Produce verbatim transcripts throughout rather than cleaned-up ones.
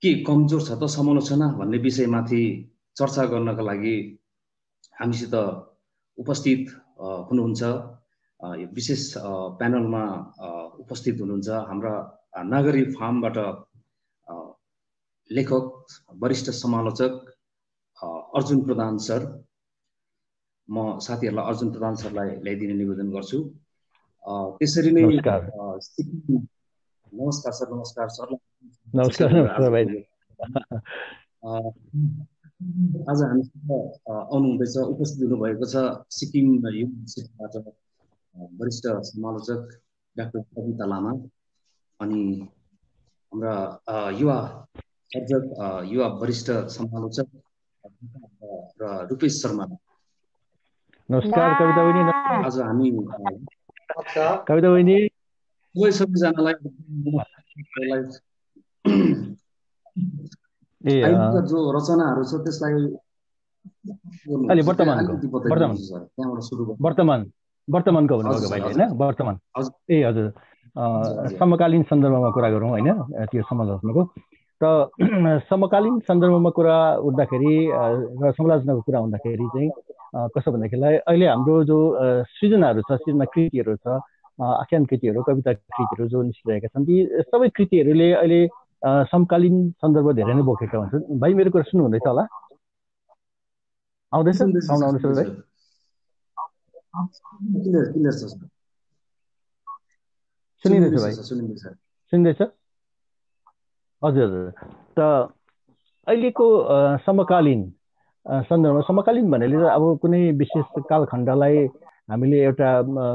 के कमजोर छ त समालोचना भन्ने विषयमाथि चर्चा गर्नका लागि हामीसित उपस्थित हुनुहुन्छ। यो विशेष प्यानलमा उपस्थित हुनुहुन्छ हाम्रा नागरी फार्मबाट लेखक वरिष्ठ समालोचक अर्जुन प्रधान सर। म साथीहरूलाई अर्जुन प्रधान सरलाई ल्याइदिने निवेदन गर्छु। त्यसरी नै नमस्कार नमस्कार सर। नमस्कार सर। नमस्कार नमस्कार भाइ। आज हामीसँग आउनु हुँदैछ, उपस्थित हुनुभएको छ सिक्किम युनिभर्सिटीबाट वरिष्ठ समालोचक डाक्टर कविता लामा, अनि हाम्रा युवा सर्जक युवा वरिष्ठ समालोचक र रूपेश शर्मा। नमस्कार कविता बहिनी। आज हामी कविता बहिनी सबैजनालाई जो रचनाहरू छ त्यसलाई अहिले वर्तमानको वर्तमान वर्तमानको भन्नुभएको भाइले होइन? वर्तमान ए हजुर, समकालीन सन्दर्भमा कुरा गरौँ होइन? त्यो समालोचनाको त समकालीन सन्दर्भमा कुरा उठ्दाखेरि र समालोचनाको कुरा हुँदाखेरि चाहिँ कसो भन्दाखेरिलाई अहिले हाम्रो जो सृजनाहरू छ, सृजना कृतिहरू छ, आख्यान कृतिहरू, कविता कृतिहरू जो निस्किरहेका छन्, ती सबै कृतिहरूले अहिले समकालीन सन्दर्भ धेरै नै बोकेका हुन्छन्। भाइ मेरो कुरा सुन्नु हुँदैछ होला? आउँदैछ? साउन्ड आउँदैछ भाइ? सुनिँदैछ भाइ? सुनिँदैछ? हजुर हजुर। त अहिलेको समकालीन सन्दर्भमा, समकालीन भन्नाले अब कुनै विशेष कालखण्डलाई हामीले एउटा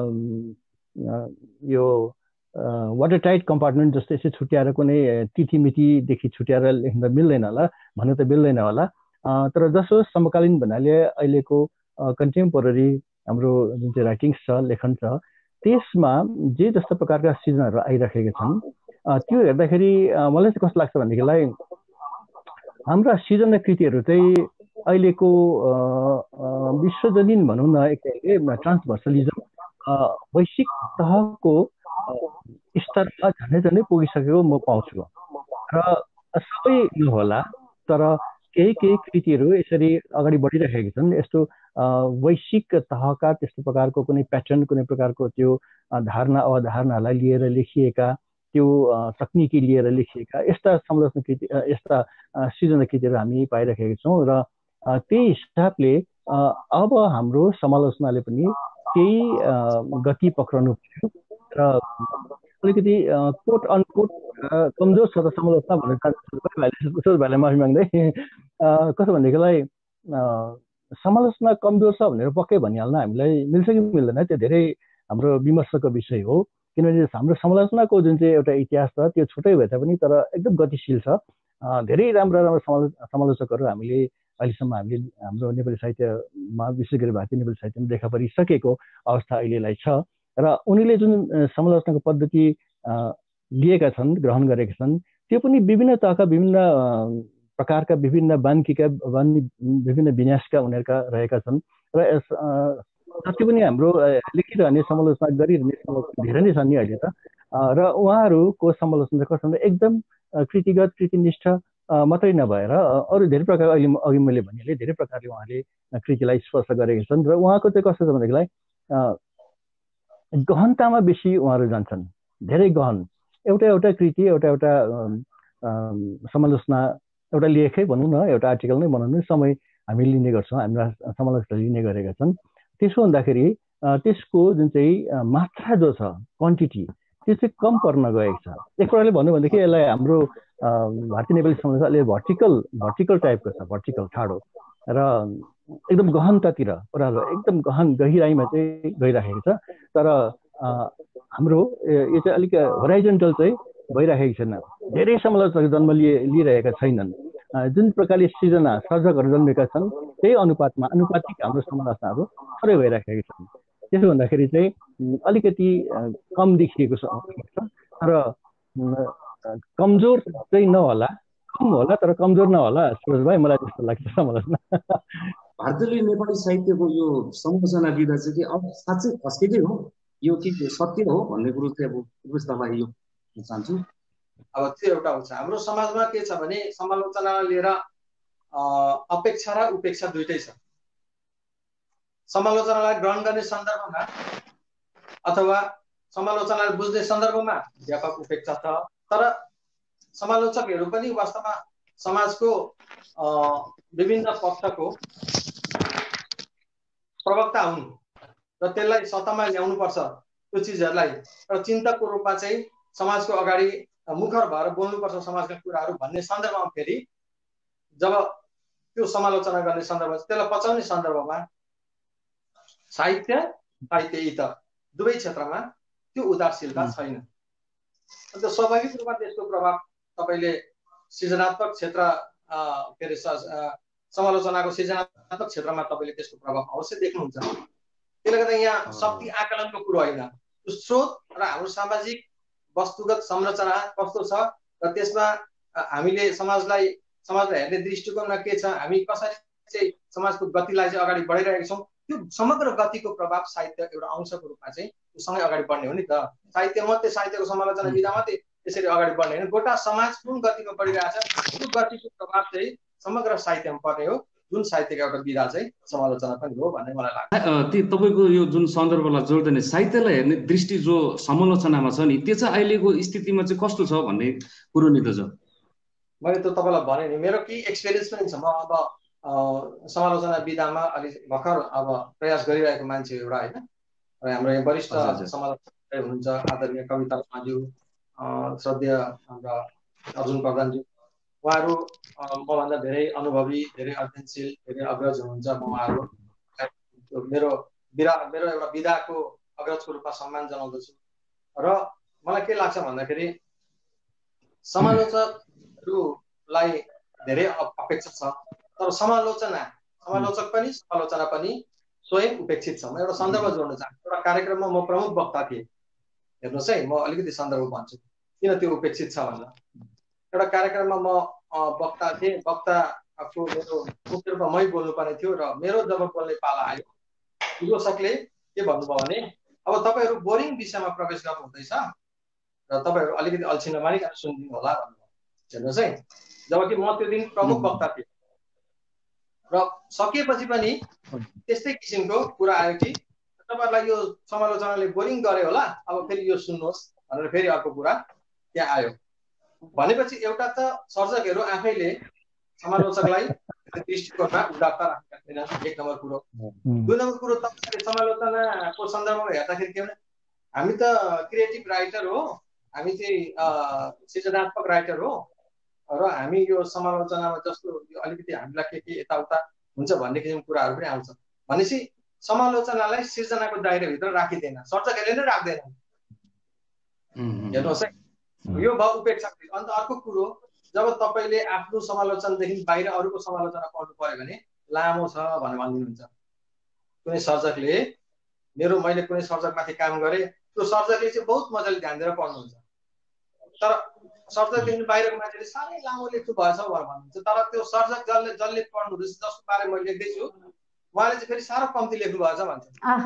यो वाटर टाइट कम्पार्टमेन्ट जस्तो यसो छुट्याएर कुनै तिथिमितिदेखि छुट्याएर लेख्न मिल्दैन होला, भन्नु त मिल्दैन होला। तर जसो समकालीन भन्नाले अहिलेको कन्टेम्पोरेरी हाम्रो जुन चाहिँ राइटिङ्स छ, लेखन छ, त्यसमा जे जस्तो प्रकारका सृजनाहरू आइराखेका छन्, त्यो हेर्दाखेरि मलाई चाहिँ कस्तो लाग्छ भनेदेखिलाई हाम्रा सृजना कृतिहरू चाहिँ अहिलेको विश्वजनीन भनौँ न, एक खालको ट्रान्सभर्सलिजम वैश्विक तहको स्तरमा झन्डै झन्डै पुगिसकेको म पाउँछु। र सबै नहोला, तर केही केही कृतिहरू यसरी अगाडि बढिरहेका छन्। यस्तो वैश्विक तहका त्यस्तो प्रकारको कुनै प्याटर्न, कुनै प्रकारको त्यो धारणा अवधारणालाई लिएर लेखिएका, त्यो तकनिकी लिएर लेखिएका यस्ता समालोचना कृति, यस्ता सृजना कृतिहरू हामी पाइरहेका छौँ। र त्यही हिसाबले अब हाम्रो समालोचनाले पनि केही गति पक्राउनु पर्यो। र अलिकति कोट अनकोट कमजोर छ त समालोचना भनेर चाहन्छु भाइलाई माफी माग्दै। कसो भनेदेखिलाई समालोचना कमजोर छ भनेर पक्कै भनिहाल्न हामीलाई मिल्छ कि मिल्दैन, त्यो धेरै हाम्रो विमर्शको विषय हो। किनभने हाम्रो समालोचनाको जुन चाहिँ एउटा इतिहास छ त्यो छुट्टै भए तापनि तर एकदम गतिशील छ। धेरै राम्रा राम्रा समालो समालोचकहरू हामीले अहिलेसम्म हामीले हाम्रो नेपाली साहित्यमा, विशेष गरी भारतीय नेपाली साहित्यमा देखा परिसकेको अवस्था अहिलेलाई छ। र उनीले जुन समालोचनाको पद्धति लिएका छन्, ग्रहण गरेका छन्, त्यो पनि विभिन्न तहका, विभिन्न प्रकारका, विभिन्न बान्कीका, विभिन्न विन्यासका उनीहरूका रहेका छन्। र जति पनि हाम्रो लेखिरहने, समालोचना गरिरहने समालोचना धेरै नै छन् नि अहिले त। र उहाँहरूको समालोचना कस्तो भन्दा एकदम कृतिगत, कृतिनिष्ठ मात्रै नभएर अरू धेरै प्रकार, अहिले अघि मैले भनिहालेँ, धेरै प्रकारले उहाँले कृतिलाई स्पर्श गरेका छन्। र उहाँको चाहिँ कस्तो छ भनेदेखिलाई गहनतामा बेसी उहाँहरू जान्छन्, धेरै गहन। एउटा एउटा कृति, एउटा एउटा समालोचना, एउटा लेखै भनौँ न, एउटा आर्टिकल नै बनाउनु समय हामी लिने गर्छौँ, हाम्रा समालोचकहरूले लिने गरेका छन्। त्यसो हुँदाखेरि त्यसको जुन चाहिँ मात्रा जो छ, क्वान्टिटी, त्यो चाहिँ कम पर्न गएको छ। एक प्रकारले भन्नु भनेदेखि यसलाई हाम्रो भारतीय नेपाली समालोचना अलि भर्टिकल भर्टिकल टाइपको छ, भर्टिकल ठाडो र एकदम गहनतातिर, ओह्रालो एकदम गहन गहिराइमा चाहिँ गइराखेको छ। तर हाम्रो यो चाहिँ अलिक होराइजन्टल चाहिँ भइराखेको छैन। धेरै समालोचक जन्म लिए लिइरहेका छैनन्। जुन प्रकारले सृजना सर्जकहरू जन्मेका छन् त्यही अनुपातमा अनुपातिक हाम्रो समालोचनाहरू थोरै भइराखेका छन्। त्यसो भन्दाखेरि चाहिँ अलिकति कम देखिएको छ। तर कमजोर चाहिँ नहोला, कम होला तर कमजोर नहोला सुरज भाइ, मलाई त्यस्तो लाग्छ समालोचना। भारतीय नेपाली साहित्यको यो समालोचना विधा चाहिँ कि अब साँच्चै खस्केकै हो, यो के सत्य हो भन्ने कुरो चाहिँ अब उपस्थापन यो चाहन्छु। अब त्यो एउटा हुन्छ। हाम्रो समाजमा के छ भने समालोचना लिएर अपेक्षा र उपेक्षा दुइटै छ। समालोचनालाई ग्रहण गर्ने सन्दर्भमा अथवा समालोचनालाई बुझ्ने सन्दर्भमा व्यापक उपेक्षा छ। तर समालोचकहरू पनि वास्तवमा समाजको विभिन्न पक्षको प्रवक्ता हुन् र त्यसलाई सत्तामा ल्याउनुपर्छ। त्यो चिजहरूलाई र चिन्तकको रूपमा चाहिँ समाजको अगाडि मुखर भएर बोल्नुपर्छ समाजका कुराहरू भन्ने सन्दर्भमा फेरि जब त्यो समालोचना गर्ने सन्दर्भमा त्यसलाई पचाउने सन्दर्भमा साहित्य साहित्य हित दुवै क्षेत्रमा त्यो उदारशीलता छैन। अन्त स्वाभाविक रूपमा त्यसको प्रभाव तपाईले सृजनात्मक क्षेत्र के अरे समालोचनाको सृजनात्मक क्षेत्रमा तपाईले त्यसको प्रभाव अवश्य देख्नुहुन्छ। त्यसले गर्दा यहाँ शक्ति आकलनको कुरो होइन, स्रोत र हाम्रो सामाजिक वस्तुगत संरचना कस्तो छ र त्यसमा हामीले समाजलाई समाजलाई हेर्ने दृष्टिकोणमा के छ, हामी कसरी चाहिँ समाजको गतिलाई चाहिँ अगाडि बढाइरहेका छौँ, त्यो समग्र गतिको प्रभाव साहित्य एउटा अंशको रूपमा चाहिँ सँगै अगाडि बढ्ने हो नि त। साहित्य मात्रै साहित्यको समालोचना विधा मात्रै त्यसरी अगाडि बढ्ने होइन, गोटा समाज कुन गतिमा बढिरहेछ त्यो गतिको प्रभाव चाहिँ समग्र साहित्यमा पर्ने हो, जुन साहित्यको एउटा विधा चाहिँ समालोचना पनि हो भन्ने मलाई लाग्छ। त्यो तपाईँको यो जुन सन्दर्भलाई जोड्दैन साहित्यलाई हेर्ने दृष्टि जो समालोचनामा छ नि त्यो चाहिँ अहिलेको स्थितिमा चाहिँ कस्तो छ भन्ने कुरो नि त छ। मैले त तपाईँलाई भने नि मेरो केही एक्सपिरियन्स पनि छ। म अब समालोचना विधामा अलिक भर्खर अब प्रयास गरिरहेको मान्छे एउटा होइन, र हाम्रो यहाँ वरिष्ठ समालोचक हुनुहुन्छ आदरणीय कविता लामाज्यू, श्रद्धेय हाम्रा अर्जुन प्रधानज्यू, उहाँहरू मभन्दा धेरै अनुभवी, धेरै अध्ययनशील, धेरै अग्रज हुनुहुन्छ। म उहाँहरू मेरो विधा मेरो एउटा विधाको अग्रजको रूपमा सम्मान जनाउँदछु। र मलाई के लाग्छ भन्दाखेरि समालोचकहरूलाई धेरै अपेक्षा छ, तर समालोचना समालोचक पनि समालोचना पनि स्वयं उपेक्षित छ। म एउटा सन्दर्भ जोड्न चाहन्छु। एउटा कार्यक्रममा म प्रमुख वक्ता थिएँ। हेर्नुहोस् है, म अलिकति सन्दर्भ भन्छु किन त्यो उपेक्षित छ भनेर। एउटा कार्यक्रममा म वक्ता थिएँ, वक्ताको मेरो मुख्य रूपमा मै बोल्नुपर्ने थियो र मेरो जब बोल्ने पाला आयो निर्देशकले के भन्नुभयो भने अब तपाईँहरू बोरिङ विषयमा प्रवेश गर्नु हुँदैछ र तपाईँहरू अलिकति अल्छी नमानिकन सुनिदिनु होला भन्नुभयो। हेर्नुहोस् है, जबकि म त्यो दिन प्रमुख वक्ता थिएँ र सकिएपछि पनि त्यस्तै किसिमको कुरा आयो कि तपाईँहरूलाई यो समालोचनाले बोरिङ गर्यो होला, अब फेरि यो सुन्नुहोस् भनेर फेरि अर्को कुरा त्यहाँ आयो। भनेपछि एउटा त सर्जकहरू आफैले समालोचकलाई दृष्टिकोणमा उदारता राखेका छैनन्, एक नम्बर कुरो। दुई नम्बर कुरो तपाईँले समालोचनाको सन्दर्भमा हेर्दाखेरि के भने हामी त क्रिएटिभ राइटर हो, हामी चाहिँ सृजनात्मक राइटर हो र हामी यो समालोचनामा जस्तो अलिकति हामीलाई के के यताउता हुन्छ भन्ने किसिमको कुराहरू पनि आउँछ। भनेपछि समालोचनालाई सृजनाको दायराभित्र राखिँदैन, सर्जकहरूले नै राख्दैन। हेर्नुहोस् है, यो भयो उपेक्षा। अन्त अर्को कुरो, जब तपाईँले आफ्नो समालोचनादेखि बाहिर अरूको समालोचना पढ्नु पर्यो भने लामो छ भनेर भनिदिनुहुन्छ। कुनै सर्जकले मेरो मैले कुनै सर्जकमाथि काम गरेँ, त्यो सर्जकले चाहिँ बहुत मजाले ध्यान दिएर पढ्नुहुन्छ, तर सर्जकदेखि बाहिरको मान्छेले साह्रै लामो लेख्नु भएछ भनेर भन्नुहुन्छ। तर त्यो सर्जक जसले जसले पढ्नु हुँदैछ, जसको बारेमा मैले लेख्दैछु, उहाँले चाहिँ फेरि साह्रो कम्ती लेख्नु भएछ भन्छ।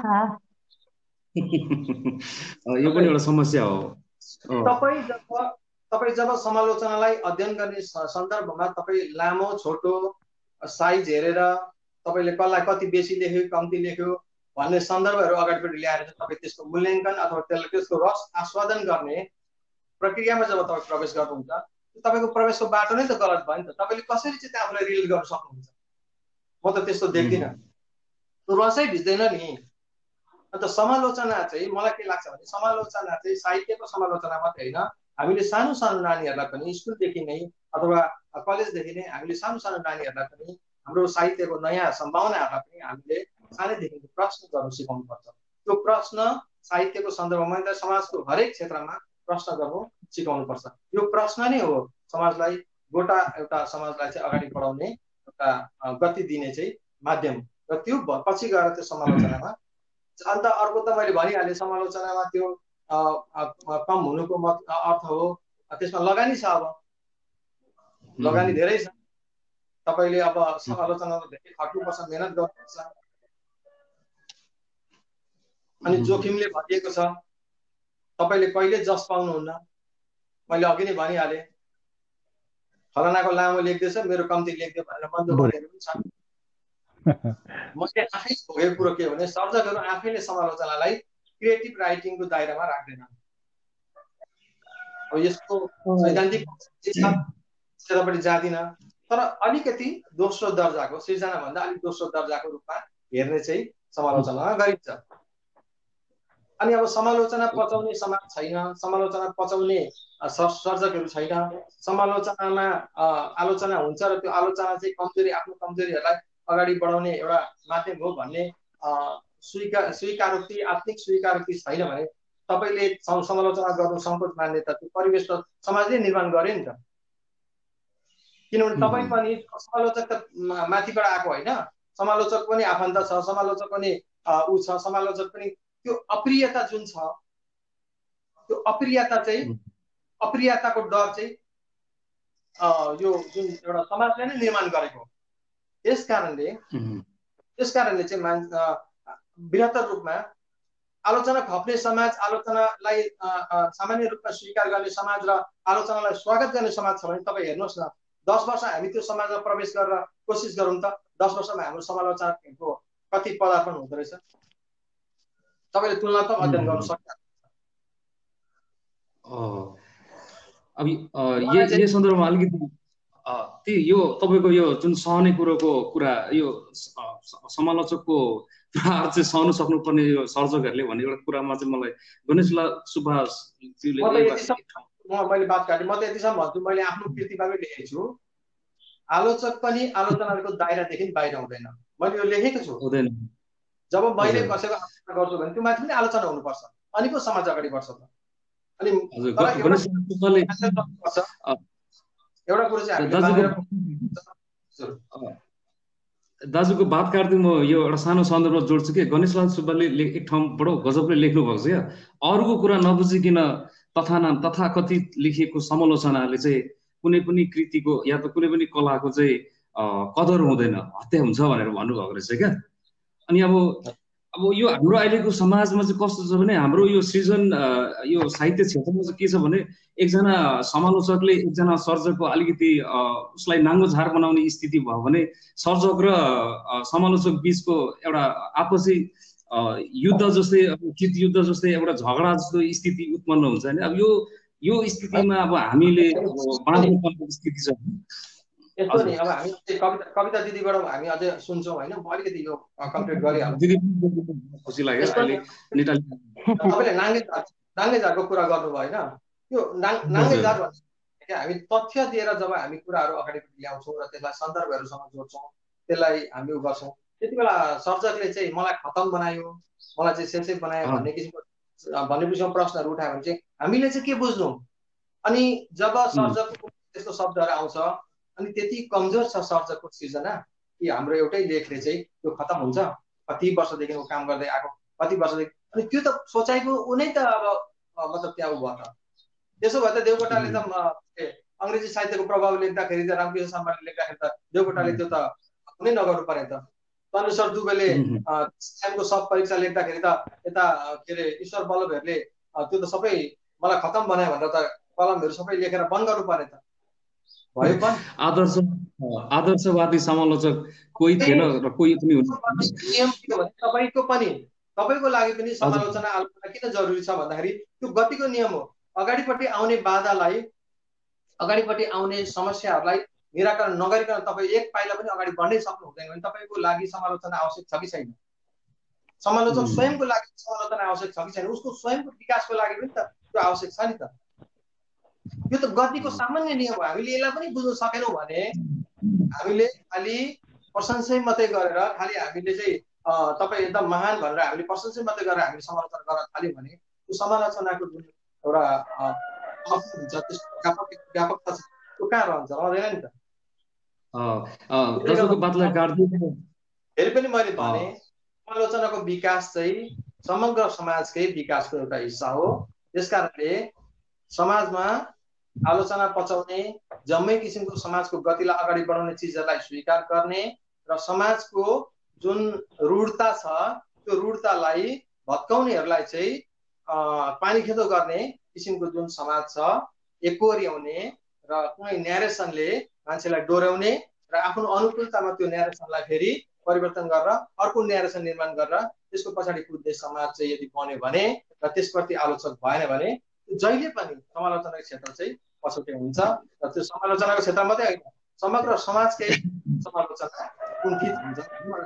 यो पनि एउटा समस्या हो। तपाईँ जब तपाईँ जब समालोचनालाई अध्ययन गर्ने सन्दर्भमा तपाईँ लामो छोटो साइज हेरेर तपाईँले कसलाई कति बेसी लेख्यो कम्ती लेख्यो भन्ने सन्दर्भहरू अगाडिपट्टि ल्याएर तपाईँ त्यसको मूल्याङ्कन अथवा त्यसलाई त्यसको रस आस्वादन गर्ने प्रक्रियामा जब तपाईँ प्रवेश गर्नुहुन्छ, तपाईँको प्रवेशको बाटो नै त गलत भयो नि त। तपाईँले कसरी चाहिँ आफूलाई रिलेट गर्न सक्नुहुन्छ? म त त्यस्तो देख्दिनँ, त्यो रसै भिज्दैन नि। अन्त समालोचना चाहिँ मलाई के लाग्छ भने समालोचना चाहिँ साहित्यको समालोचना मात्रै होइन, हामीले सानो सानो नानीहरूलाई पनि स्कुलदेखि नै अथवा कलेजदेखि नै हामीले सानो सानो नानीहरूलाई पनि हाम्रो साहित्यको नयाँ सम्भावनाहरूलाई पनि हामीले सानैदेखि प्रश्न गर्नु सिकाउनुपर्छ। त्यो प्रश्न साहित्यको सन्दर्भमा समाजको हरेक क्षेत्रमा प्रश्न गर्नु सिकाउनुपर्छ। यो प्रश्न नै हो समाजलाई गोटा एउटा समाजलाई चाहिँ अगाडि बढाउने एउटा गति दिने चाहिँ माध्यम, र त्यो पछि गएर त्यो समालोचनामा। अन्त अर्को त मैले भनिहालेँ, समालोचनामा त्यो कम हुनुको मत अर्थ हो त्यसमा लगानी छ। अब लगानी धेरै छ, तपाईँले अब समालोचनामा धेरै खट्नुपर्छ, मेहनत गर्नुपर्छ, अनि जोखिमले भरिएको छ। तपाईँले कहिले जस पाउनुहुन्न, मैले अघि नै भनिहालेँ, फलानाको लामो लेख्दैछ मेरो कम्ती लेख्दियो भनेर मन दुखाउनेहरू पनि छन्। मैले आफै भोगेको कुरो के हो भने सर्जकहरू आफैले समालोचनालाई क्रिएटिभ राइटिङको दायरामा राख्दैनन्। अब यसको सैद्धान्तिक क्षेत्रपट्टि जाँदिन, तर अलिकति दोस्रो दर्जाको सृजना भन्दा अलिक दोस्रो दर्जाको रूपमा हेर्ने चाहिँ समालोचना गरिन्छ। अनि अब समालोचना पचाउने समाज छैन, समालोचना पचाउने सर्जकहरू छैन, समालोचनामा आलोचना हुन्छ र त्यो आलोचना चाहिँ कमजोरी आफ्नो कमजोरीहरूलाई अगाडि बढाउने एउटा माध्यम हो भन्ने स्वीकार स्वीकारोक्ति आत्मिक स्वीकारोक्ति छैन भने तपाईँले समालोचना गर्नु सङ्कोच मान्ने त त्यो परिवेश त समाजले निर्माण गरे नि त। किनभने तपाईँ पनि समालोचक त माथिबाट आएको होइन, समालोचक पनि आफन्त छ, समालोचक पनि ऊ छ, समालोचक पनि त्यो अप्रियता जुन छ त्यो अप्रियता चाहिँ अप्रियताको डर चाहिँ यो जुन एउटा समाजले नै निर्माण गरेको हो। यस कारणले यस कारणले चाहिँ मान बृहत्तर रूपमा आलोचना खप्ने समाज, आलोचनालाई सामान्य रूपमा स्वीकार गर्ने समाज र आलोचनालाई स्वागत गर्ने समाज छ भने तपाईँ हेर्नुहोस् न, दस वर्ष हामी त्यो समाजमा प्रवेश गरेर कोसिस गरौँ त, दस वर्षमा हाम्रो समालोचनाको कति पदार्पण हुँदो रहेछ तपाईँले तुलनात्मक अध्ययन गर्न सक्नुहुन्छ। अब यो सन्दर्भमा अलिकति त्यही यो तपाईँको यो जुन सहने कुरोको कुरा, यो समालोचकको कुराहरू चाहिँ सहनु सक्नुपर्ने यो सर्जकहरूले भन्ने एउटा कुरामा चाहिँ मलाई गणेशलाल सुब्बाज्यूले मैले बात काटेँ, म त यतिसम्म भन्छु, मैले आफ्नो कृतिबाटै लेखेको छु, आलोचक पनि आलोचनाको दायरादेखि बाहिर हुँदैन। मैले यो लेखेको छु, हुँदैन। जब मैले कसैको आलोचना गर्छु भने त्यो माथि पनि आलोचना हुनुपर्छ, अनि पो समाज अगाडि बढ्छ त। अनि एउटा कुरो चाहिँ दाजुको बात काट्दै म यो एउटा सानो सन्दर्भ जोड्छु कि गणेशलाल सुब्बाले एक ठाउँबाट गजबले लेख्नु भएको छ क्या, अरूको कुरा नबुझिकन तथा नाम तथाकथित लेखिएको समालोचनाले चाहिँ कुनै पनि कृतिको या त कुनै पनि कलाको चाहिँ कदर हुँदैन, हत्या हुन्छ भनेर भन्नुभएको रहेछ क्या। अनि अब अब यो हाम्रो अहिलेको समाजमा चाहिँ कस्तो छ भने हाम्रो यो सृजन यो साहित्य क्षेत्रमा चाहिँ के छ भने एकजना समालोचकले एकजना सर्जकको अलिकति उसलाई नाङ्गो झार बनाउने स्थिति भयो भने सर्जक र समालोचक बिचको एउटा आपसी युद्ध जस्तै चित युद्ध जस्तै एउटा झगडा जस्तो स्थिति उत्पन्न हुन्छ नि। अब यो यो स्थितिमा अब हामीले बाँड्नु पर्ने स्थिति छ। यस्तो नि, अब हामी कविता कविता दिदीबाट हामी अझै सुन्छौँ होइन, म अलिकति यो कम्प्लिट गरिहाल्छु। दिदी खुसी लाग्यो अहिले नेपाली तपाईँले नाङ्गे झार नाङ्गे झारको कुरा गर्नुभयो होइन, त्यो नाङ्गे झार भन्छ हामी तथ्य दिएर जब हामी कुराहरू अगाडि ल्याउँछौँ र त्यसलाई सन्दर्भहरूसँग जोड्छौँ, त्यसलाई हामी उ गर्छौँ, त्यति बेला सर्जकले चाहिँ मलाई खतम बनायो, मलाई चाहिँ सेन्सेप बनायो भन्ने किसिमको भन्ने किसिमको प्रश्नहरू उठायो भने चाहिँ हामीले चाहिँ के बुझ्नु। अनि जब सर्जकको त्यस्तो शब्दहरू आउँछ अनि त्यति कमजोर छ सर्जकको सृजना कि हाम्रो एउटै लेखले चाहिँ त्यो खतम हुन्छ, कति वर्षदेखि काम गर्दै आएको कति वर्षदेखि, अनि त्यो त सोचाइको उनै त अब मतलब त्यहाँ उ भयो त। त्यसो भए त देवकोटाले त अङ्ग्रेजी साहित्यको प्रभाव लेख्दाखेरि त रामकृष्ण शर्माले लेख्दाखेरि त देवकोटाले त्यो त कुनै नगर्नु पर्ने त। तन्नेश्वर दुबेले को सब परीक्षा लेख्दाखेरि त यता के अरे ईश्वर बल्लभहरूले त्यो त सबै मलाई खतम बनायो भनेर त कलमहरू सबै लेखेर बन्द गर्नु पर्ने त भयो पनि। आदर्श आदर्शवादी समालोचक कोही थिएन र कोही पनि हुनु नियम के हो भने तपाईँको पनि तपाईँको लागि पनि समालोचना आलोचना किन जरुरी छ भन्दाखेरि त्यो गतिको नियम हो। अगाडिपट्टि आउने बाधालाई अगाडिपट्टि आउने समस्याहरूलाई निराकरण नगरिकन तपाईँ एक पाइला पनि अगाडि बढ्नै सक्नु हुँदैन भने तपाईँको लागि समालोचना आवश्यक छ कि छैन। समालोचक स्वयंको लागि समालोचना आवश्यक छ कि छैन, उसको स्वयंको विकासको लागि पनि त त्यो आवश्यक छ नि त। यो त गतिको सामान्य नियम हो। हामीले यसलाई पनि बुझ्न सकेनौँ भने हामीले खालि प्रशंसै मात्रै गरेर खालि हामीले चाहिँ तपाईँ एकदम महान भनेर हामीले प्रशंसै मात्रै गरेर हामीले समालोचना गर्न थाल्यौँ भने त्यो समालोचनाको जुन एउटा हुन्छ त्यसको व्यापकता छ त्यो कहाँ रहन्छ, रहँदैन नि त। फेरि पनि मैले भने समालोचनाको विकास चाहिँ समग्र समाजकै विकासको एउटा हिस्सा हो। त्यस कारणले समाजमा आलोचना पचाउने, जम्मै किसिमको समाजको गतिलाई अगाडि बढाउने चिजहरूलाई स्वीकार गर्ने र समाजको जुन रूढता छ त्यो रूढतालाई भत्काउनेहरूलाई चाहिँ पानी खेदो गर्ने किसिमको जुन समाज छ एकोर्याउने र कुनै न्यारेसनले मान्छेलाई डोर्याउने र आफ्नो अनुकूलतामा त्यो न्यारेसनलाई फेरि परिवर्तन गरेर अर्को न्यारेसन निर्माण गरेर त्यसको पछाडि कुद्ने समाज चाहिँ यदि बन्यो भने र त्यसप्रति आलोचक भएन भने जहिले पनि समालोचनाको क्षेत्र चाहिँ पछौटे हुन्छ र त्यो समालोचनाको क्षेत्र मात्रै होइन समग्र समाजकै समालोचना कुण्ठित हुन्छ।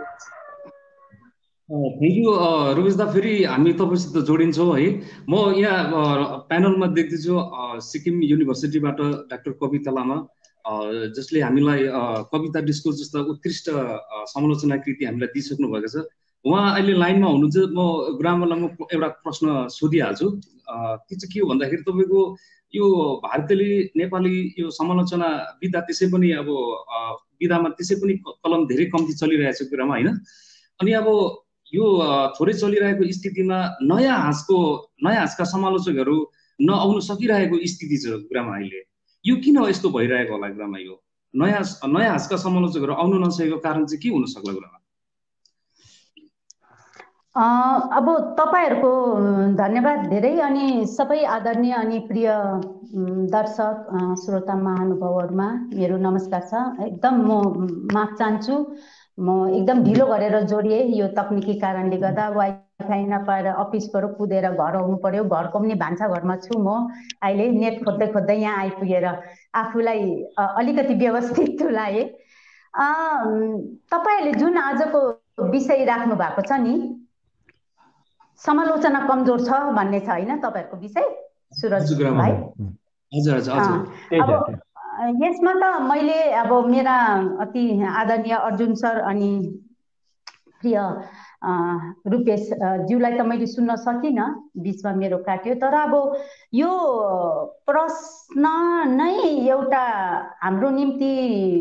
थ्याङ्क यू रुपेश दा, फेरि हामी तपाईँसित जोडिन्छौँ है। म यहाँ प्यानलमा देख्दैछु सिक्किम युनिभर्सिटीबाट डाक्टर कविता लामा, जसले हामीलाई कविता डिस्कोर्स जस्ता उत्कृष्ट समालोचना कृति हामीलाई दिइसक्नु भएको छ। उहाँ अहिले लाइनमा हुनुहुन्छ। म गुरुआमालाई म एउटा प्रश्न सोधिहाल्छु। त्यो चाहिँ के हो भन्दाखेरि तपाईँको यो भारतीय नेपाली यो समालोचना विधा त्यसै पनि अब विधामा त्यसै पनि कलम धेरै कम्ती चलिरहेको छ गुरुआमा होइन। अनि अब यो थोरै चलिरहेको स्थितिमा नयाँ हाँसको नयाँ हाँसका समालोचकहरू नआउन सकिरहेको स्थिति छ गुरुआमा अहिले। यो किन यस्तो भइरहेको होला गुरुआमा? यो नयाँ नयाँ हाँसका समालोचकहरू आउन नसकेको कारण चाहिँ के हुन सक्ला गुरुआमा? अब तपाईहरुको धन्यवाद धेरै। अनि सबै आदरणीय अनि प्रिय दर्शक श्रोता महानुभावहरुमा मेरो नमस्कार छ। एकदम म माफ चाहन्छु, म एकदम ढिलो गरेर जोडिए। यो तकनिकी कारणले गर्दा वाइफाई नपाएर अफिसबाट कुदेर घर आउनु पर्यो। घरको पनि भान्सा घरमा छु म अहिले। नेट खोज्दै खोज्दै यहाँ आइपुगेर आफूलाई अलिकति व्यवस्थित तुलाए। तपाईहरुले जुन आजको विषय राख्नु भएको छ नि, समालोचना कमजोर छ भन्ने छ हैन तपाईहरुको विषय सुरज भाइ? हजुर हजुर। अब यसमा त मैले अब मेरा अति आदरणीय अर्जुन सर अनि प्रिय रुपेश ज्यूलाई त मैले सुन्न सकिनँ, बीचमा मेरो काट्यो। तर अब यो प्रश्न नै एउटा हाम्रो निम्ति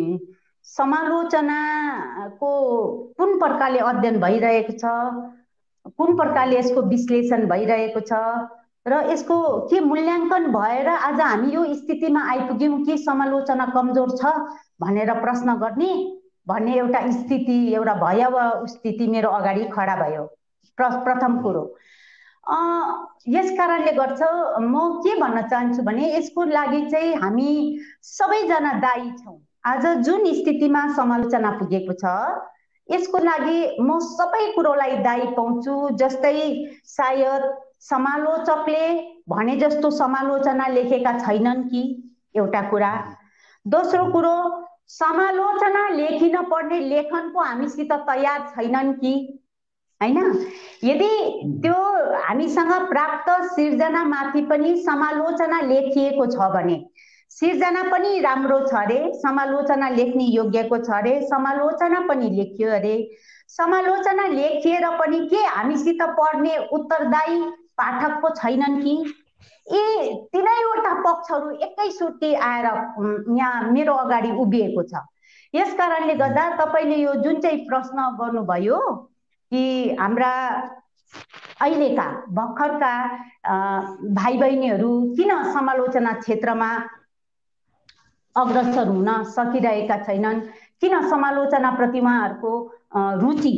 समालोचनाको कुन प्रकारले अध्ययन भइरहेको छ, कुन प्रकारले यसको विश्लेषण भइरहेको छ र यसको के मूल्याङ्कन भएर आज हामी यो स्थितिमा आइपुग्यौँ कि समालोचना कमजोर छ भनेर प्रश्न गर्ने भन्ने एउटा स्थिति, एउटा भयावह स्थिति मेरो अगाडि खडा भयो। प्रथम कुरो यस कारणले गर्छ म के भन्न चाहन्छु भने यसको लागि चाहिँ हामी सबैजना दायी छौँ। आज जुन स्थितिमा समालोचना पुगेको छ यसको लागि म सबै कुरोलाई दायी पाउँछु। जस्तै सायद समालोचकले भने जस्तो समालोचना लेखेका छैनन् कि, एउटा कुरा। दोस्रो कुरो, समालोचना लेखिन पर्ने लेखन पो हामीसित तयार छैनन् कि हैन। यदि त्यो हामीसँग प्राप्त सिर्जना माथि पनि समालोचना लेखिएको छ भने सिर्जना पनि राम्रो छ अरे, समालोचना लेख्ने योग्यको छ अरे, समालोचना पनि लेखियो अरे। समालोचना लेखिएर पनि के हामीसित पढ्ने उत्तरदायी पाठक पो छैनन् कि? यी तीनैवटा पक्षहरू एकैचोटि आएर यहाँ मेरो अगाडि उभिएको छ। यस कारणले गर्दा तपाईले यो जुन चाहिँ प्रश्न गर्नुभयो कि हाम्रा अहिलेका भर्खरका भाइ बहिनीहरू किन समालोचना क्षेत्रमा अग्रसर हुन सकिरहेका छैनन्, किन समालोचना प्रति उहाँहरूको रुचि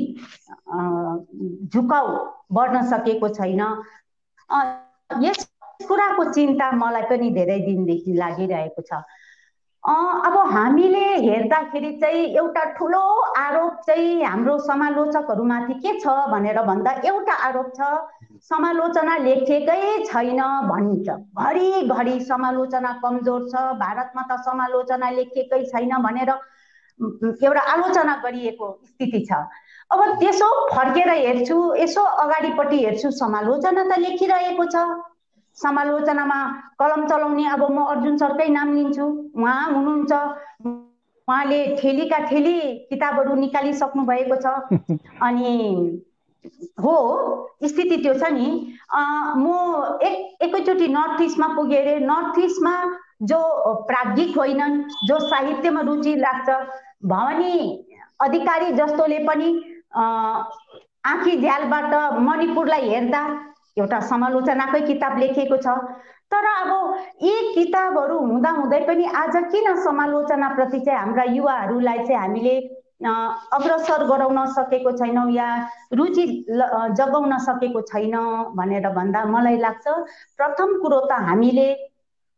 झुकाउ बढ्न सकेको छैन, यस कुराको चिन्ता मलाई पनि धेरै दिनदेखि लागिरहेको छ। अब हामीले हेर्दाखेरि चाहिँ एउटा ठुलो आरोप चाहिँ हाम्रो समालोचकहरूमाथि के छ भनेर भन्दा एउटा आरोप छ, समालोचना लेखेकै छैन भनिन्छ। घरिघरि समालोचना कमजोर छ, भारतमा त समालोचना लेखेकै छैन भनेर एउटा आलोचना गरिएको स्थिति छ। अब त्यसो फर्केर हेर्छु, यसो अगाडिपट्टि हेर्छु, समालोचना त लेखिरहेको छ। समालोचनामा कलम चलाउने अब म अर्जुन सरकै नाम लिन्छु, उहाँ हुनुहुन्छ। उहाँले ठेलीका ठेली किताबहरू निकालिसक्नु भएको छ। अनि हो स्थिति त्यो छ नि। म एक एकैचोटि नर्थ इस्टमा पुगेँ अरे, नर्थ इस्टमा जो प्राज्ञिक होइनन्, जो साहित्यमा रुचि लाग्छ, भवानी अधिकारी जस्तोले पनि आँखी झ्यालबाट मणिपुरलाई हेर्दा एउटा समालोचनाकै किताब लेखेको छ। तर अब यी किताबहरू हुँदा हुँदै पनि आज किन समालोचनाप्रति चाहिँ हाम्रा युवाहरूलाई चाहिँ हामीले अग्रसर गराउन सकेको छैनौँ या रुचि जगाउन सकेको छैन भनेर भन्दा मलाई लाग्छ प्रथम कुरो त हामीले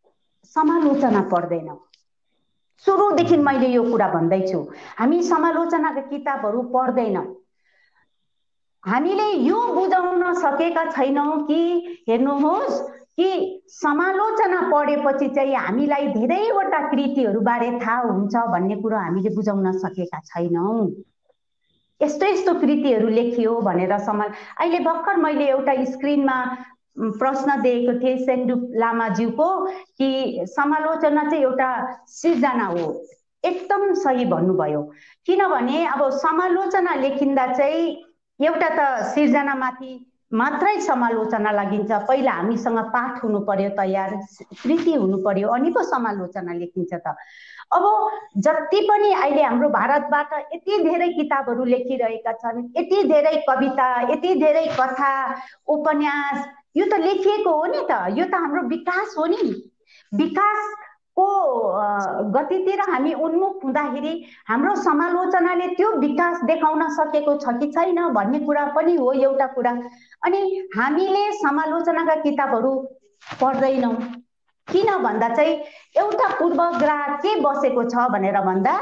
समालोचना पढ्दैनौँ। सुरुदेखि मैले यो कुरा भन्दैछु, हामी समालोचनाका किताबहरू पढ्दैनौँ। हामीले यो बुझाउन सकेका छैनौँ कि हेर्नुहोस् कि समालोचना पढेपछि चाहिँ हामीलाई धेरैवटा कृतिहरूबारे थाहा हुन्छ भन्ने कुरो हामीले बुझाउन सकेका छैनौँ। यस्तो यस्तो कृतिहरू लेखियो भनेर समा अहिले भर्खर मैले एउटा स्क्रिनमा प्रश्न दिएको थिएँ सेनडुप लामाज्यूको कि समालोचना चाहिँ एउटा सिर्जना हो। एकदम सही भन्नुभयो। किनभने अब समालोचना लेखिँदा चाहिँ एउटा त सिर्जनामाथि मात्रै समालोचना लागिन्छ। पहिला हामीसँग पाठ हुनु पर्यो, तयार कृति हुनु पर्यो, अनि पो समालोचना लेखिन्छ त। अब जति पनि अहिले हाम्रो भारतबाट यति धेरै किताबहरू लेखिरहेका छन्, यति धेरै कविता, यति धेरै कथा, उपन्यास, यो त लेखिएको हो नि त। यो त हाम्रो विकास हो नि। विकासको गतितिर हामी उन्मुख हुँदाखेरि हाम्रो समालोचनाले त्यो विकास देखाउन सकेको छ कि छैन भन्ने कुरा पनि हो एउटा कुरा। अनि हामीले समालोचनाका किताबहरू पढ्दैनौँ। किन भन्दा चाहिँ एउटा पूर्वग्रह के बसेको छ भनेर भन्दा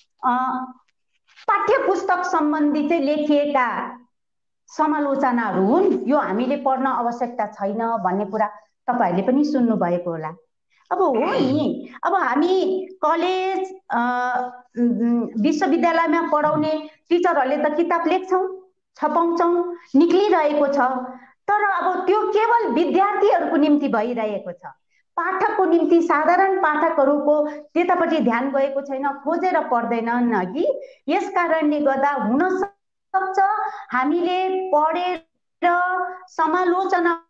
पाठ्य पुस्तक सम्बन्धी चाहिँ लेखिएका समालोचनाहरू हुन्, यो हामीले पढ्न आवश्यकता छैन भन्ने कुरा तपाईहरूले पनि सुन्नु भएको होला। अब हो नि, अब हामी कलेज विश्वविद्यालयमा पढाउने टिचरहरूले त किताब लेख्छौँ, छपाउँछौँ, निक्लिरहेको छ। तर अब त्यो केवल विद्यार्थीहरूको निम्ति भइरहेको छ। पाठकको निम्ति साधारण पाठकहरूको त्यतापट्टि ध्यान गएको छैन, खोजेर पढ्दैनन् अघि। यस कारणले गर्दा हुन सक्छ हामीले पढेर समालोचना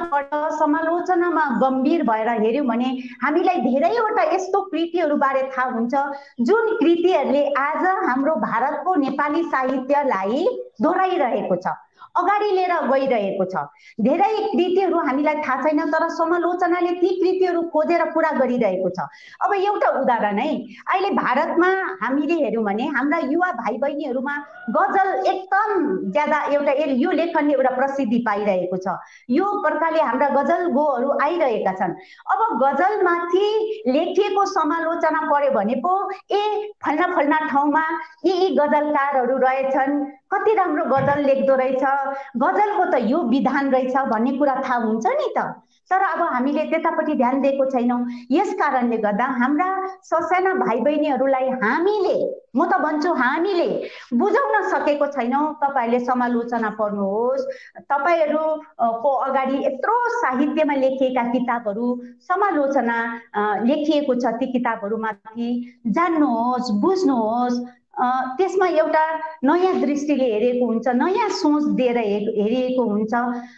समालोचनामा गम्भीर भएर हेर्यौं भने हामीलाई धेरैवटा यस्तो कृतिहरूबारे थाहा हुन्छ जुन कृतिहरूले आज हाम्रो भारतको नेपाली साहित्यलाई दोहोऱ्याइरहेको छ, अगाडि लिएर गइरहेको छ। धेरै कृतिहरू हामीलाई थाहा छैन तर समालोचनाले ती कृतिहरू खोजेर पुरा गरिरहेको छ। अब एउटा उदाहरण है, अहिले भारतमा हामीले हेर्यौं भने हाम्रा युवा भाइ बहिनीहरूमा गजल एकदम ज्यादा एउटा यो लेखनले एउटा प्रसिद्धि पाइरहेको छ। यो प्रकारले हाम्रा गजल गोहरू आइरहेका छन्। अब गजलमाथि लेखिएको समालोचना पढ्यो भने पो ए फल्ना फल्ना ठाउँमा यी यी गजलकारहरू रहेछन्, कति राम्रो गजल लेख्दो रहेछ, गजलको त यो विधान रहेछ भन्ने कुरा थाहा हुन्छ नि त। तर अब हामीले त्यतापट्टि ध्यान दिएको छैनौं। यस कारणले गर्दा हाम्रा ससाना भाइ बहिनीहरूलाई हामीले, म त भन्छु हामीले बुझाउन सकेको छैनौं। तपाईहरूले समालोचना पढ्नुहोस्, तपाईहरूको अगाडि यत्रो साहित्यमा लेखिएका किताबहरू समालोचना लेखिएको छ, ती किताबहरूमाथि जान्नुहोस्, बुझ्नुहोस्। त्यसमा एउटा नयाँ दृष्टिले हेरेको हुन्छ, नयाँ सोच दिएर हेरिएको हुन्छ।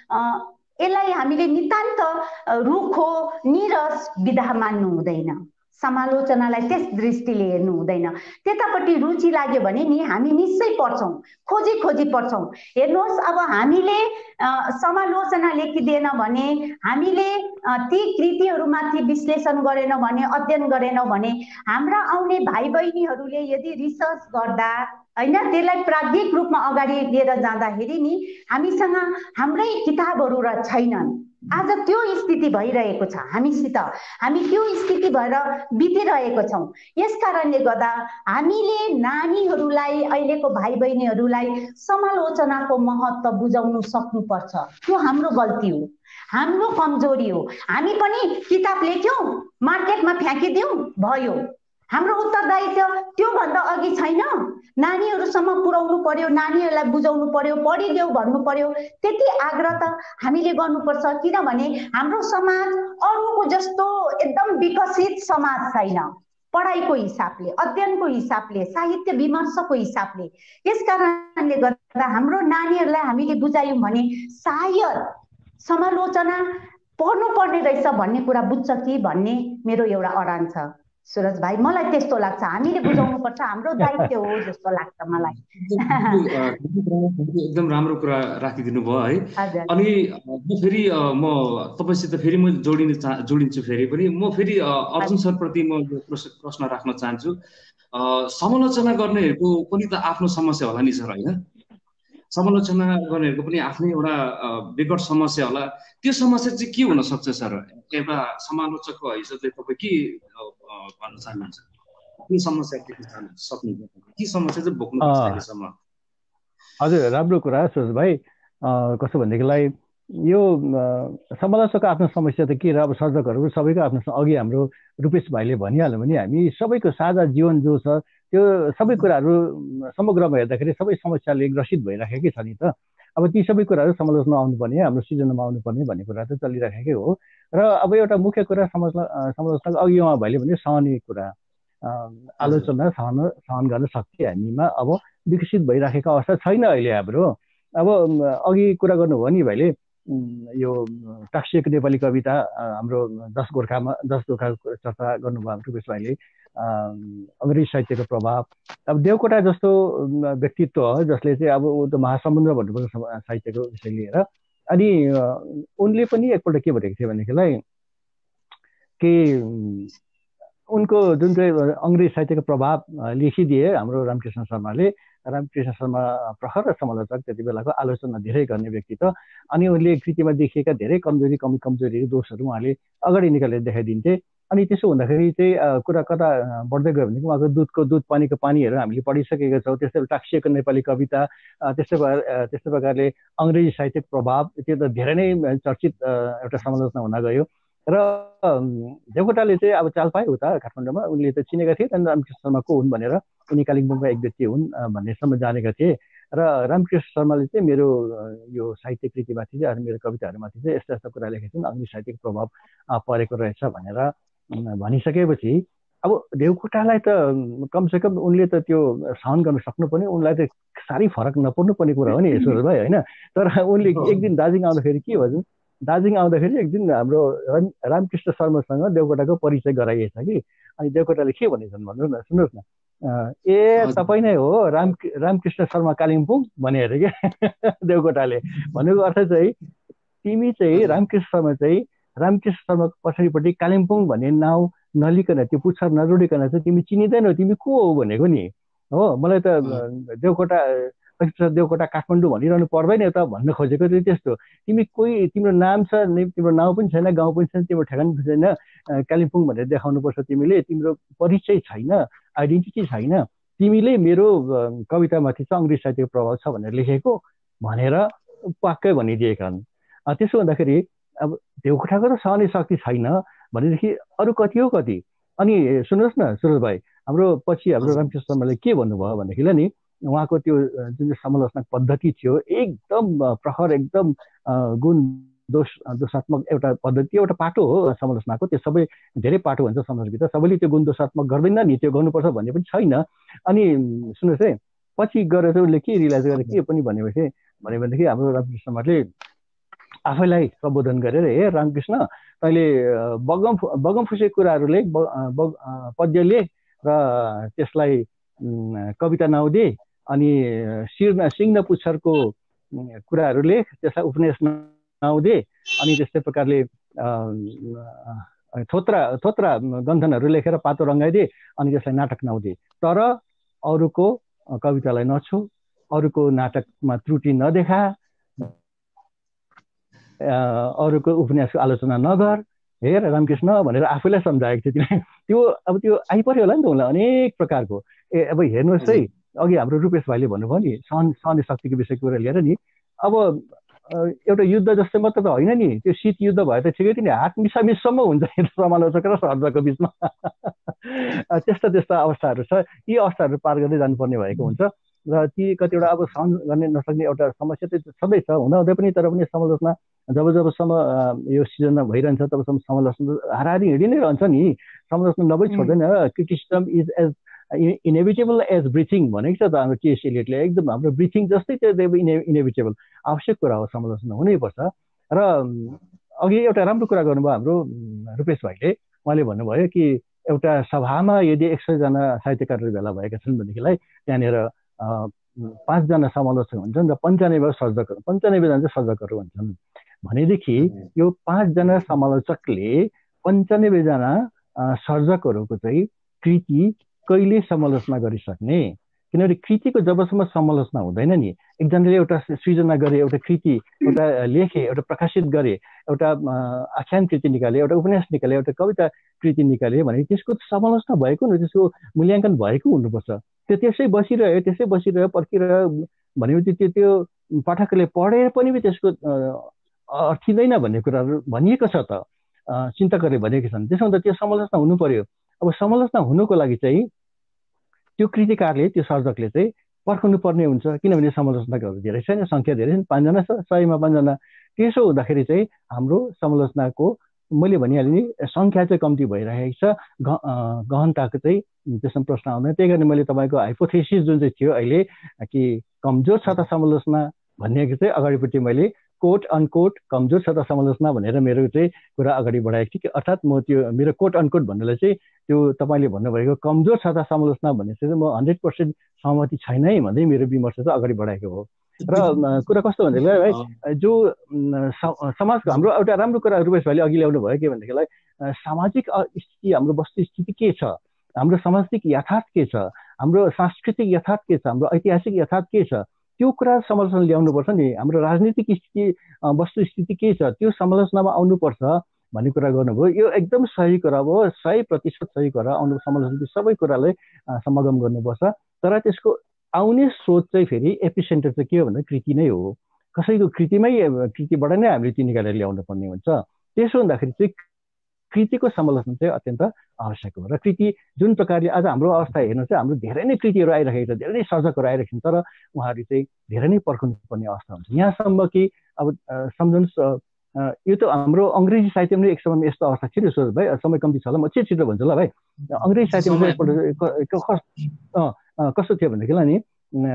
यसलाई हामीले नितान्त रुखो निरस विधा मान्नु हुँदैन। समालोचनालाई त्यस दृष्टिले हेर्नु हुँदैन। त्यतापट्टि रुचि लाग्यो भने नि हामी निश्चय पढ्छौँ, खोजी खोजी पढ्छौँ। हेर्नुहोस्, अब हामीले समालोचना लेखिदिएन भने, हामीले ती कृतिहरूमाथि विश्लेषण गरेनौँ भने, अध्ययन गरेनौँ भने हाम्रा आउने भाइ बहिनीहरूले यदि रिसर्च गर्दा हैन, त्यसलाई प्राज्ञिक रूपमा अगाडि लिएर जाँदाखेरि नि हामीसँग हाम्रै किताबहरू र छैनन्। आज त्यो स्थिति भइरहेको छ हामीसित, हामी त्यो स्थिति भएर बितिरहेको छौँ। यस कारणले गर्दा हामीले नानीहरूलाई, अहिलेको भाइ बहिनीहरूलाई समालोचनाको महत्त्व बुझाउनु सक्नुपर्छ। त्यो हाम्रो गल्ती हो, हाम्रो कमजोरी हो। हामी पनि किताब लेख्यौँ, मार्केटमा फ्याँकिदियौँ, भयो। हाम्रो उत्तरदायित्व त्योभन्दा अघि छैन। नानीहरूसम्म पुर्याउनु पर्यो, नानीहरूलाई बुझाउनु पर्यो, पढिदेऊ भन्नु पर्यो। त्यति आग्रह त हामीले गर्नुपर्छ। किनभने हाम्रो समाज अरूको जस्तो एकदम विकसित समाज छैन, पढाइको हिसाबले, अध्ययनको हिसाबले, साहित्य विमर्शको हिसाबले। यस कारणले गर्दा हाम्रो नानीहरूलाई हामीले बुझायौँ भने सायद समालोचना पढ्नु पर्ने रहेछ भन्ने कुरा बुझ्छ कि भन्ने मेरो एउटा अडान छ। सुरज भाइ, मलाई त्यस्तो लाग्छ। हामीले बुझाउनु पर्छ, हाम्रो दायित्व हो जस्तो लाग्छ मलाई। एकदम राम्रो कुरा राखिदिनु भयो है। अनि म फेरि म तपाईसित फेरि म जोडिन जोडिन्छु फेरि पनि म फेरि अर्जुन सर प्रति म प्रश्न राख्न चाहन्छु। समालोचना गर्नेहरूको पनि त आफ्नो समस्या होला नि सर, होइन? समालोचना गर्नेहरूको पनि आफ्नै एउटा विकट समस्या होला। त्यो समस्या चाहिँ के हुन सक्छ सर? एउटा समालोचकको हैसियतले तपाईँ के भन्न चाहनुहुन्छ? के समस्या देख्न सक्नुहुन्छ? के समस्या चाहिँ भोग्नु पर्छ अहिलेसम्म? हजुर, राम्रो कुरा सुरज भाइ। कस्तो भनेदेखिलाई यो समालोचकको आफ्नो समस्या त के र? अब सर्जकहरू सबैको आफ्नो, अघि हाम्रो रूपेश भाइले भनिहाल्यो भने हामी सबैको साझा जीवन जो छ त्यो सबै कुराहरू समग्रमा हेर्दाखेरि सबै समस्याले ग्रसित भइराखेकै छ नि त। अब ती सबै कुराहरू समालोचना आउनुपर्ने, हाम्रो सिर्जनामा आउनुपर्ने भन्ने कुरा त चलिराखेकै हो। र अब एउटा मुख्य कुरा समालोचना समालोचनाको अघि उहाँ भाइले भने सहने कुरा, आलोचना सहन सहन गर्न शक्ति हामीमा अब विकसित भइराखेको अवस्था छैन अहिले हाम्रो। अब अघि कुरा गर्नुभयो नि भाइले, यो टाक्सिएको नेपाली कविता हाम्रो दस गोर्खामा दस गोर्खाको चर्चा गर्नुभयो हाम्रो रूपेश भाइले, अङ्ग्रेजी साहित्यको प्रभाव। अब देवकोटा जस्तो व्यक्तित्व हो जसले चाहिँ अब ऊ त महासमुद्र भन्नुपर्छ साहित्यको विषय लिएर। अनि उनले पनि एकपल्ट के भनेको थियो भनेदेखिलाई कि उनको जुन चाहिँ अङ्ग्रेजी साहित्यको प्रभाव लेखिदिए हाम्रो रामकृष्ण शर्माले। रामकृष्ण शर्मा प्रखर समालोचक, त्यति बेलाको आलोचना धेरै गर्ने व्यक्ति त। अनि उनले कृतिमा देखिएका धेरै कमजोरी कमी कमजोरी दोषहरू उहाँले अगाडि निकालेर देखाइदिन्थे। अनि त्यसो हुँदाखेरि चाहिँ कुरा कता बढ्दै गयो भने उहाँको दुधको दुध पानीको पानीहरू हामीले पढिसकेका छौँ। त्यस्तै टाक्सिएको नेपाली कविता, त्यस्तै प्रकार त्यस्तै प्रकारले अङ्ग्रेजी साहित्यिक प्रभाव, त्यो त धेरै नै चर्चित एउटा समालोचना हुन गयो। र देवकोटाले चाहिँ अब चाल पाए उता काठमाडौँमा, उनले त चिनेका थिए रामकृष्ण शर्मा को हुन् भनेर, उनी कालिम्पोङका एक व्यक्ति हुन् भन्नेसम्म जानेका थिए। र रामकृष्ण शर्माले चाहिँ मेरो यो साहित्य कृतिमाथि चाहिँ मेरो कविताहरूमाथि चाहिँ यस्ता यस्ता कुरा लेखेका छन्, अङ्ग्रेजी साहित्यिक प्रभाव परेको रहेछ भनेर भनिसकेपछि अब देवकोटालाई त कमसेकम उनले त त्यो सहन गर्न सक्नुपर्ने, उनलाई त साह्रै फरक नपर्नु पर्ने कुरा हो नि सुरज भाइ, होइन? तर उनले एक दिन दार्जिलिङ आउँदाखेरि के भन्छ, दार्जिलिङ आउँदाखेरि एक दिन हाम्रो रामकृष्ण शर्मासँग देवकोटाको परिचय गराइएछ कि। अनि देवकोटाले के भनेछन् भन्नुहोस् न, सुन्नुहोस् न। ए तपाईँ नै हो राम रामकृष्ण शर्मा कालिम्पोङ भने अरे क्या देवकोटाले। भनेको अर्थ चाहिँ तिमी चाहिँ रामकृष्ण शर्मा चाहिँ रामकृष्ण शर्माको पछाडिपट्टि कालिम्पोङ भन्ने नाउँ नलिकन, त्यो पुच्छर नजोडिकन चाहिँ तिमी चिनिँदैनौ, तिमी को हो भनेको नि हो। मलाई त देवकोटा देवकोटा काठमाडौँ भनिरहनु पर्दैन त भन्न खोजेको चाहिँ त्यस्तो। तिमी कोही, तिम्रो नाम छ, तिम्रो नाउँ पनि छैन, गाउँ पनि छैन, तिम्रो ठेगान पनि छैन, कालिम्पोङ भनेर देखाउनुपर्छ तिमीले, तिम्रो परिचय छैन, आइडेन्टिटी छैन, तिमीले मेरो कवितामाथि चाहिँ अङ्ग्रेजी साहित्यको प्रभाव छ भनेर लेखेको भनेर पाक्कै भनिदिएका हुन्। त्यसो हुँदाखेरि अब देवकोटाको त सहने शक्ति छैन भनेदेखि अरू कति हो कति? अनि सुन्नुहोस् न सुरज भाइ, हाम्रो पछि हाम्रो रामकृष्ण शर्माले के भन्नुभयो भनेदेखिलाई नि, उहाँको त्यो जुन चाहिँ समालोचना पद्धति थियो एकदम प्रखर, एकदम गुण दोष दोषात्मक एउटा पद्धति, एउटा पाटो हो समालोचनाको। त्यो सबै धेरै पाटो हुन्छ समालोचनाभित्र, सबैले त्यो गुण दोषात्मक गर्दैन नि, त्यो गर्नुपर्छ भन्ने पनि छैन। अनि सुन्नुहोस् है, पछि गएर चाहिँ उसले के रियलाइज गरेर के पनि भनेपछि भन्यो भनेदेखि हाम्रो रामकृष्ण शर्माले आफैलाई सम्बोधन गरेर, हे रामकृष्ण, तैँले बगम बगम फुसेको कुराहरूले पद्यले र त्यसलाई कविता नआउँदे, अनि सिर्न सिङ्न पुच्छरको कुराहरूले त्यसलाई उपन्यास नआउँदे, अनि त्यस्तै प्रकारले थोत्रा थोत्रा गन्थनहरू लेखेर पातो रङ्गाइदिए, अनि त्यसलाई नाटक नआउँदे। तर अरूको कवितालाई नछु, अरूको नाटकमा त्रुटि नदेखा, अरूको उपन्यासको आलोचना नगर, हेर रामकृष्ण भनेर आफैलाई सम्झाएको थियो। त्यो अब त्यो आइपऱ्यो होला नि त उनलाई अनेक प्रकारको। ए अब हेर्नुहोस् है, अघि हाम्रो रूपेश भाइले भन्नुभयो नि सहन सहने शक्तिको विषय कुरा लिएर नि, अब एउटा युद्ध जस्तै मात्र त होइन नि, त्यो शीत युद्ध भए त ठिकै थियो नि, हात मिसामिससम्म हुन्छ समालोचक र सर्जकको बिचमा। त्यस्ता त्यस्ता अवस्थाहरू छ, यी अवस्थाहरू पार गर्दै जानुपर्ने भएको हुन्छ। र ती कतिवटा अब सहन गर्ने नसक्ने एउटा समस्या त सधैँ छ, हुँदाहुँदै पनि। तर पनि समालोचना जब जबसम्म यो सिजनमा भइरहन्छ तबसम्म समालोचना हाराहारी हिँडि नै रहन्छ नि, समालोचना नभई छोड्दैन। Criticism is as inevitable as breathing भनेको छ त हाम्रो टिएस एलियटले, एकदम हाम्रो ब्रिथिङ जस्तै त्यो इनेभिटेबल आवश्यक कुरा हो, समालोचना हुनैपर्छ। र अघि एउटा राम्रो कुरा गर्नुभयो हाम्रो रूपेश भाइले, उहाँले भन्नुभयो कि एउटा सभामा यदि एक सयजना साहित्यकारहरू भेला भएका छन् भनेदेखिलाई त्यहाँनिर पाँचजना समालोचक हुन्छन् र पन्चानब्बे सर्जकहरू, पन्चानब्बेजना चाहिँ सर्जकहरू हुन्छन् भनेदेखि यो पाँचजना समालोचकले पन्चानब्बेजना सर्जकहरूको चाहिँ कृति कहिले समालोचना गरिसक्ने? किनभने कृतिको जबसम्म समालोचना हुँदैन नि, एकजनाले एउटा सृजना गरे, एउटा कृति एउटा लेखे, एउटा प्रकाशित गरे, एउटा आख्यान कृति निकाले, एउटा उपन्यास निकाले, एउटा कविता कृति निकाले भने त्यसको समालोचना भएको न, त्यसको मूल्याङ्कन भएको हुनुपर्छ। त्यो त्यसै बसिरह्यो त्यसै बसिरह्यो पर्खिरह्यो भनेपछि त्यो त्यो पाठकले पढेर पनि त्यसको अर्थिँदैन भन्ने कुराहरू भनिएको छ त, चिन्तकहरूले भनेको छन्। त्यसो हुँदा त्यो समालोचना हुनु पर्यो। अब समालोचना हुनुको लागि चाहिँ त्यो कृतिकारले, त्यो सर्जकले चाहिँ पर्खनु पर्ने हुन्छ, किनभने समालोचनाहरू धेरै छैन, सङ्ख्या धेरै छन्, पाँचजना छ, सयमा पाँचजना। त्यसो हुँदाखेरि चाहिँ हाम्रो समालोचनाको मैले भनिहालेँ नि सङ्ख्या चाहिँ कम्ती भइरहेको छ, गहनताको चाहिँ त्यसमा प्रश्न आउँदैन। त्यही कारण मैले तपाईँको हाइपोथेसिस जुन चाहिँ थियो अहिले कि कमजोर छ त समालोचना भन्नेको चाहिँ अगाडिपट्टि मैले कोट अनकोट कमजोर छ त समालोचना भनेर मेरो चाहिँ कुरा अगाडि बढाएको थिएँ कि अर्थात् म त्यो मेरो कोट अनकोट भन्नुलाई चाहिँ त्यो तपाईँले भन्नुभएको कमजोर छ त समालोचना भन्ने चाहिँ म हन्ड्रेड पर्सेन्ट सहमति छैन है भन्दै मेरो विमर्श चाहिँ अगाडि बढाएको हो। र कुरा कस्तो भन्दाखेरि है जो समाजको हाम्रो एउटा राम्रो कुरा रुपेश भाइले अघि ल्याउनु भयो के भनेदेखिलाई सामाजिक स्थिति हाम्रो वस्तुस्थिति के छ, हाम्रो सामाजिक यथार्थ के छ, हाम्रो सांस्कृतिक यथार्थ के छ, हाम्रो ऐतिहासिक यथार्थ के छ, त्यो कुरा समालोचना ल्याउनुपर्छ नि। हाम्रो राजनीतिक स्थिति वस्तुस्थिति के छ त्यो समालोचनामा आउनुपर्छ भन्ने कुरा गर्नुभयो। यो एकदम सही कुरा हो, सय प्रतिशत सही कुरा। आउनु समालोचना सबै कुरालाई समागम गर्नुपर्छ, तर त्यसको आउने स्रोत चाहिँ फेरि एपिसेन्टर चाहिँ के हो भन्दा कृति नै हो। कसैको कृतिमै कृतिबाट नै हामीले ती निकालेर ल्याउनु पर्ने हुन्छ। त्यसो हुँदाखेरि चाहिँ कृतिको समालोचना चाहिँ अत्यन्त आवश्यक हो। र कृति जुन प्रकारले आज हाम्रो अवस्था हेर्नु चाहिँ हाम्रो धेरै नै कृतिहरू आइरहेको छ, धेरै नै सर्जकहरू आइरहेको छन्, तर उहाँहरू चाहिँ धेरै नै पर्खनु पर्ने अवस्था हुन्छ। यहाँसम्म कि अब सम्झनुहोस् यो त हाम्रो अङ्ग्रेजी साहित्यमा एक समयमा यस्तो अवस्था थियो नि सुरज भाइ, समय कम्ती छ होला म छिटो छिटो भन्छु ल भाइ। अङ्ग्रेजी साहित्यमा एकपल्ट कस्तो थियो भनेदेखिलाई नि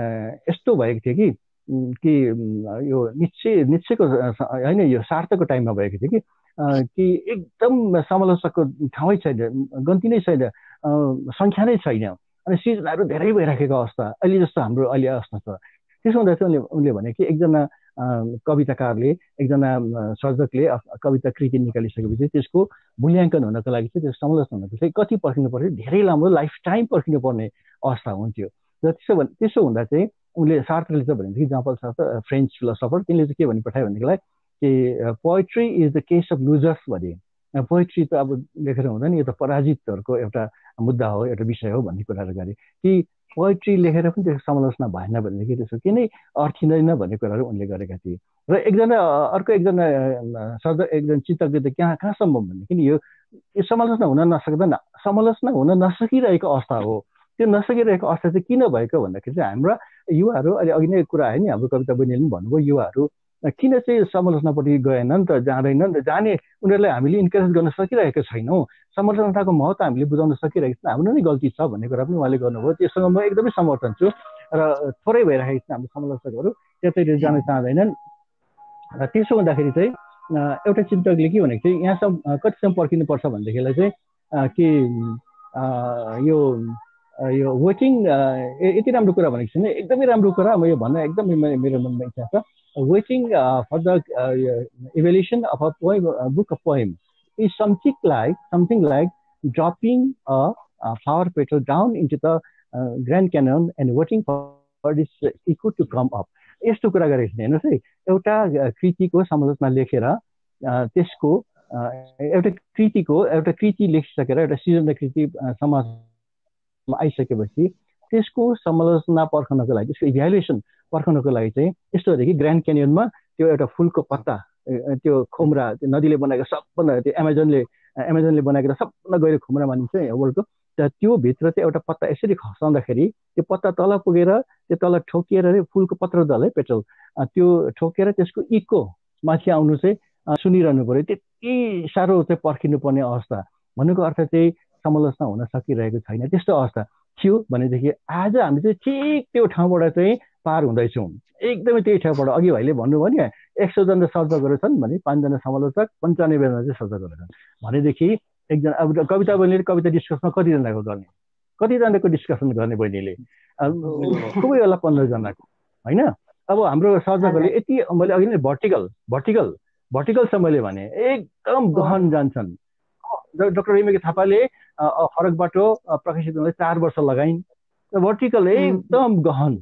यस्तो भएको थियो कि कि यो निश्चय निश्चयको होइन यो सार्थको टाइममा भएको थियो कि कि एकदम समालोचकको ठाउँै छैन, गन्ती नै छैन, सङ्ख्या नै छैन, अनि सिर्जनाहरू धेरै भइराखेको अवस्था अहिले जस्तो हाम्रो अहिले अवस्था छ। त्यसो हुँदा चाहिँ उनले उनले भने कि एकजना कविताकारले एकजना सर्जकले कविता कृति निकालिसकेपछि त्यसको मूल्याङ्कन हुनको लागि चाहिँ त्यो समालोचना हुनको चाहिँ कति पर्खिनु पर्यो, धेरै लामो लाइफ टाइम पर्खिनु पर्ने अवस्था हुन्थ्यो। र त्यसो भने त्यसो हुँदा चाहिँ उनले सार्थले चाहिँ भनेदेखि जम्पल सार्त्र फ्रेन्च फिलोसफर तिनले चाहिँ के भनि पठायो भनेदेखिलाई कि poetry is the case of losers भने। पोइट्री त अब लेखेर हुँदैन, यो त पराजितहरूको एउटा मुद्दा हो, एउटा विषय हो भन्ने कुराहरू गरे कि पोइट्री लेखेर पनि त्यो समालोचना भएन भनेदेखि त्यसको के नै अर्थिँदैन भन्ने कुराहरू उनले गरेका थिए। र एकजना अर्को एकजना सर्जक एकजना चिन्तकले त कहाँ कहाँसम्म भनेदेखि यो यो समालोचना हुन नसक्दैन, समालोचना हुन नसकिरहेको अवस्था हो। त्यो नसकिरहेको अवस्था चाहिँ किन भएको भन्दाखेरि चाहिँ हाम्रा युवाहरू अहिले अघि नै कुरा आयो नि, हाम्रो कविता बहिनीले पनि भन्नुभयो युवाहरू किन चाहिँ समालोचनापट्टि गएनन् त, जाँदैनन् त, जाने उनीहरूलाई हामीले इन्करेज गर्न सकिरहेको छैनौँ, समालोचनाको महत्त्व हामीले बुझाउन सकिरहेको छैन, हाम्रो नै गल्ती छ भन्ने कुरा पनि उहाँले गर्नुभयो। त्यससँग म एकदमै समर्थन छु। र थोरै भइरहेको छ हाम्रो समालोचकहरू त्यतैतिर जान चाहँदैनन्। र त्यसो हुँदाखेरि चाहिँ एउटा चिन्तकले के भनेको चाहिँ यहाँसम्म कतिसम्म पर्खिनुपर्छ भनेदेखिलाई चाहिँ कि यो यो वेटिङ यति राम्रो कुरा भनेको छैन, एकदमै राम्रो कुरा। म यो भन्न एकदमै मेरो मनमा इच्छा छ। Waiting for the evaluation of a poem book of poem is something like something like dropping a flower petal down into the Grand Canyon and waiting for this echo to come up. यस्तो कुरा गरेको छ हेर्नुहोस् है, एउटा कृतिको समालोचना लेखेर त्यसको एउटा कृतिको एउटा कृति लेखिसकेर एउटा सृजना कृति समाजमा आइसकेपछि त्यसको समालोचना पर्खनको लागि, त्यसको इभ्यालुएसन पर्खनको लागि चाहिँ यस्तो हो कि ग्रान्ड क्यानियनमा त्यो एउटा फुलको पत्ता, त्यो खोमरा, त्यो नदीले बनाएको सबभन्दा त्यो एमाजोनले एमाजोनले बनाएको सबभन्दा गहिरो खोमरा मानिन्छ वर्ल्डको, त्यो भित्र चाहिँ एउटा पत्ता यसरी खसाउँदाखेरि त्यो पत्ता तल पुगेर त्यो तल ठोकिएर फुलको पत्र दल है पेट्रोल त्यो ठोकेर त्यसको इको माथि आउनु चाहिँ सुनिरहनु पर्यो। त्यति साह्रो चाहिँ पर्खिनु पर्ने अवस्था भन्नुको अर्थ चाहिँ समालोचना हुन सकिरहेको छैन। त्यस्तो अवस्था थियो भनेदेखि आज हामी चाहिँ ठिक त्यो ठाउँबाट चाहिँ पार हुँदैछौँ, एकदमै त्यही ठाउँबाट। अघि भाइले भन्नुभयो नि एक सौजना सर्जकहरू छन् भने पाँचजना समालोचक, पन्चानब्बेजना चाहिँ सर्जकहरू छन् भनेदेखि एकजना अब कविता बहिनीले कविता डिस्कसमा कतिजनाको गर्ने, कतिजनाको डिस्कसन गर्ने बहिनीले खुबै होला पन्ध्रजनाको होइन। अब हाम्रो सर्जकहरूले यति मैले अघि नै भर्टिकल भर्टिकल भर्टिकल चाहिँ मैले भने एकदम गहन जान्छन्। डाक्टर रिमेकी थापाले फरक बाटो प्रकाशित हुनलाई चार वर्ष लगाइन्, भर्टिकल एकदम गहन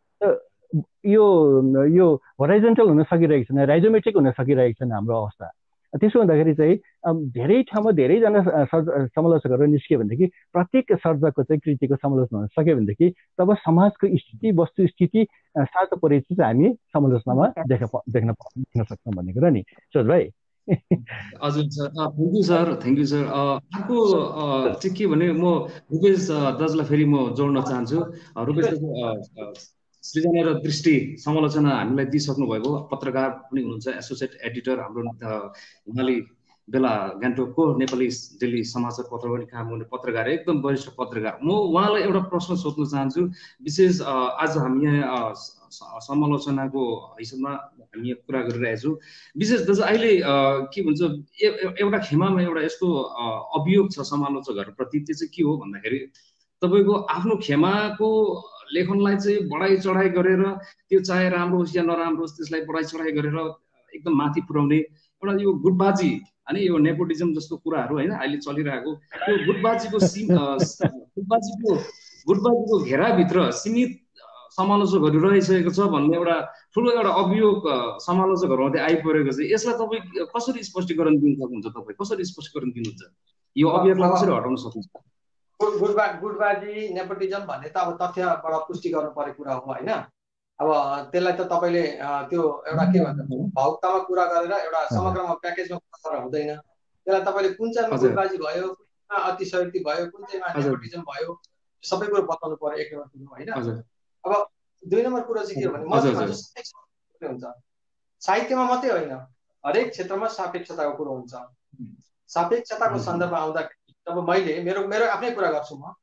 यो यो होराइजन्टल हुन सकिरहेको छैन, राइजोमेट्रिक हुन सकिरहेको छैन हाम्रो अवस्था। त्यसो हुँदाखेरि चाहिँ धेरै ठाउँमा धेरैजना समालोचकहरू निस्क्यो भनेदेखि प्रत्येक सर्जकको चाहिँ कृतिको समालोचना हुन सक्यो भनेदेखि तब समाजको स्थिति वस्तुस्थिति सातो परिचय चाहिँ हामी समालोचनामा देख्न देख्न देख्न सक्छौँ भन्ने कुरा नि सुरज भाइ। हजुर sir, thank you sir, thank you sir. अर्को चाहिँ के भने म रुपेश दाजुलाई फेरि म जोड्न चाहन्छु। रुपेश दाजु, सृजना र दृष्टि समालोचना हामीलाई दिइसक्नु भएको, पत्रकार पनि हुनुहुन्छ, एसोसिएट एडिटर हाम्रो हिमाली बेला गान्तोकको नेपाली डेली समाचार पत्र पनि काम गर्ने पत्रकार, एकदम वरिष्ठ पत्रकार। म उहाँलाई एउटा प्रश्न सोध्न चाहन्छु। विशेष आज हामी यहाँ समालोचनाको हिसाबमा हामी यहाँ कुरा गरिरहेका छौँ। विशेष दाजु अहिले के भन्छ, एउटा खेमामा एउटा यस्तो अभियोग छ समालोचकहरूप्रति, त्यो चाहिँ के हो भन्दाखेरि तपाईँको आफ्नो खेमाको लेखनलाई चाहिँ बढाइ चढाइ गरेर त्यो चाहे राम्रो होस् या नराम्रो होस् त्यसलाई बढाइ चढाइ गरेर एकदम माथि पुर्याउने एउटा यो गुटबाजी अनि यो नेपोटिजम जस्तो कुराहरू होइन अहिले चलिरहेको, त्यो गुटबाजीको सिम गुटबाजीको गुटबाजीको घेराभित्र सीमित समालोचकहरू रहिसकेको छ भन्ने एउटा ठुलो एउटा अभियोग समालोचकहरूमध्ये आइपरेको छ। यसलाई तपाईँ कसरी स्पष्टीकरण दिन सक्नुहुन्छ? तपाईँ कसरी स्पष्टीकरण दिनुहुन्छ? यो अभियोगलाई कसरी हटाउन सक्नुहुन्छ? गुटबा गुटबाजी नेपोटिजम भन्ने त अब तथ्यबाट पुष्टि गर्नु पर्ने कुरा हो होइन। अब त्यसलाई त तपाईँले त्यो एउटा के भन्छ भावुकतामा कुरा गरेर एउटा समग्रमा प्याकेजमा कुरा गरेर हुँदैन। त्यसलाई तपाईँले कुन चाहिँमा गुटबाजी भयो, कुनमा अतिशयोक्ति भयो, कुन चाहिँमा नेपोटिजम भयो, सबै कुरो बताउनु पर्यो एक नम्बर कुरो होइन। अब दुई नम्बर कुरो चाहिँ के हो भने म चाहिँ भन्छु सापेक्ष हुन्छ, साहित्यमा मात्रै होइन हरेक क्षेत्रमा सापेक्षताको कुरो हुन्छ। सापेक्षताको सन्दर्भमा आउँदाखेरि जब मैले मेरो मेरो आफ्नै कुरा गर्छु, म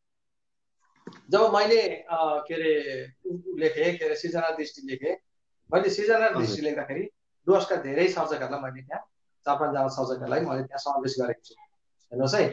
जब मैले के अरे लेखेँ के अरे सृजना दृष्टि लेखेँ, मैले सृजना दृष्टि लेख्दाखेरि डुवर्सका धेरै सर्जकहरूलाई मैले त्यहाँ चार पाँचजना सर्जकहरूलाई मैले त्यहाँ समावेश गरेको छु। हेर्नुहोस् है,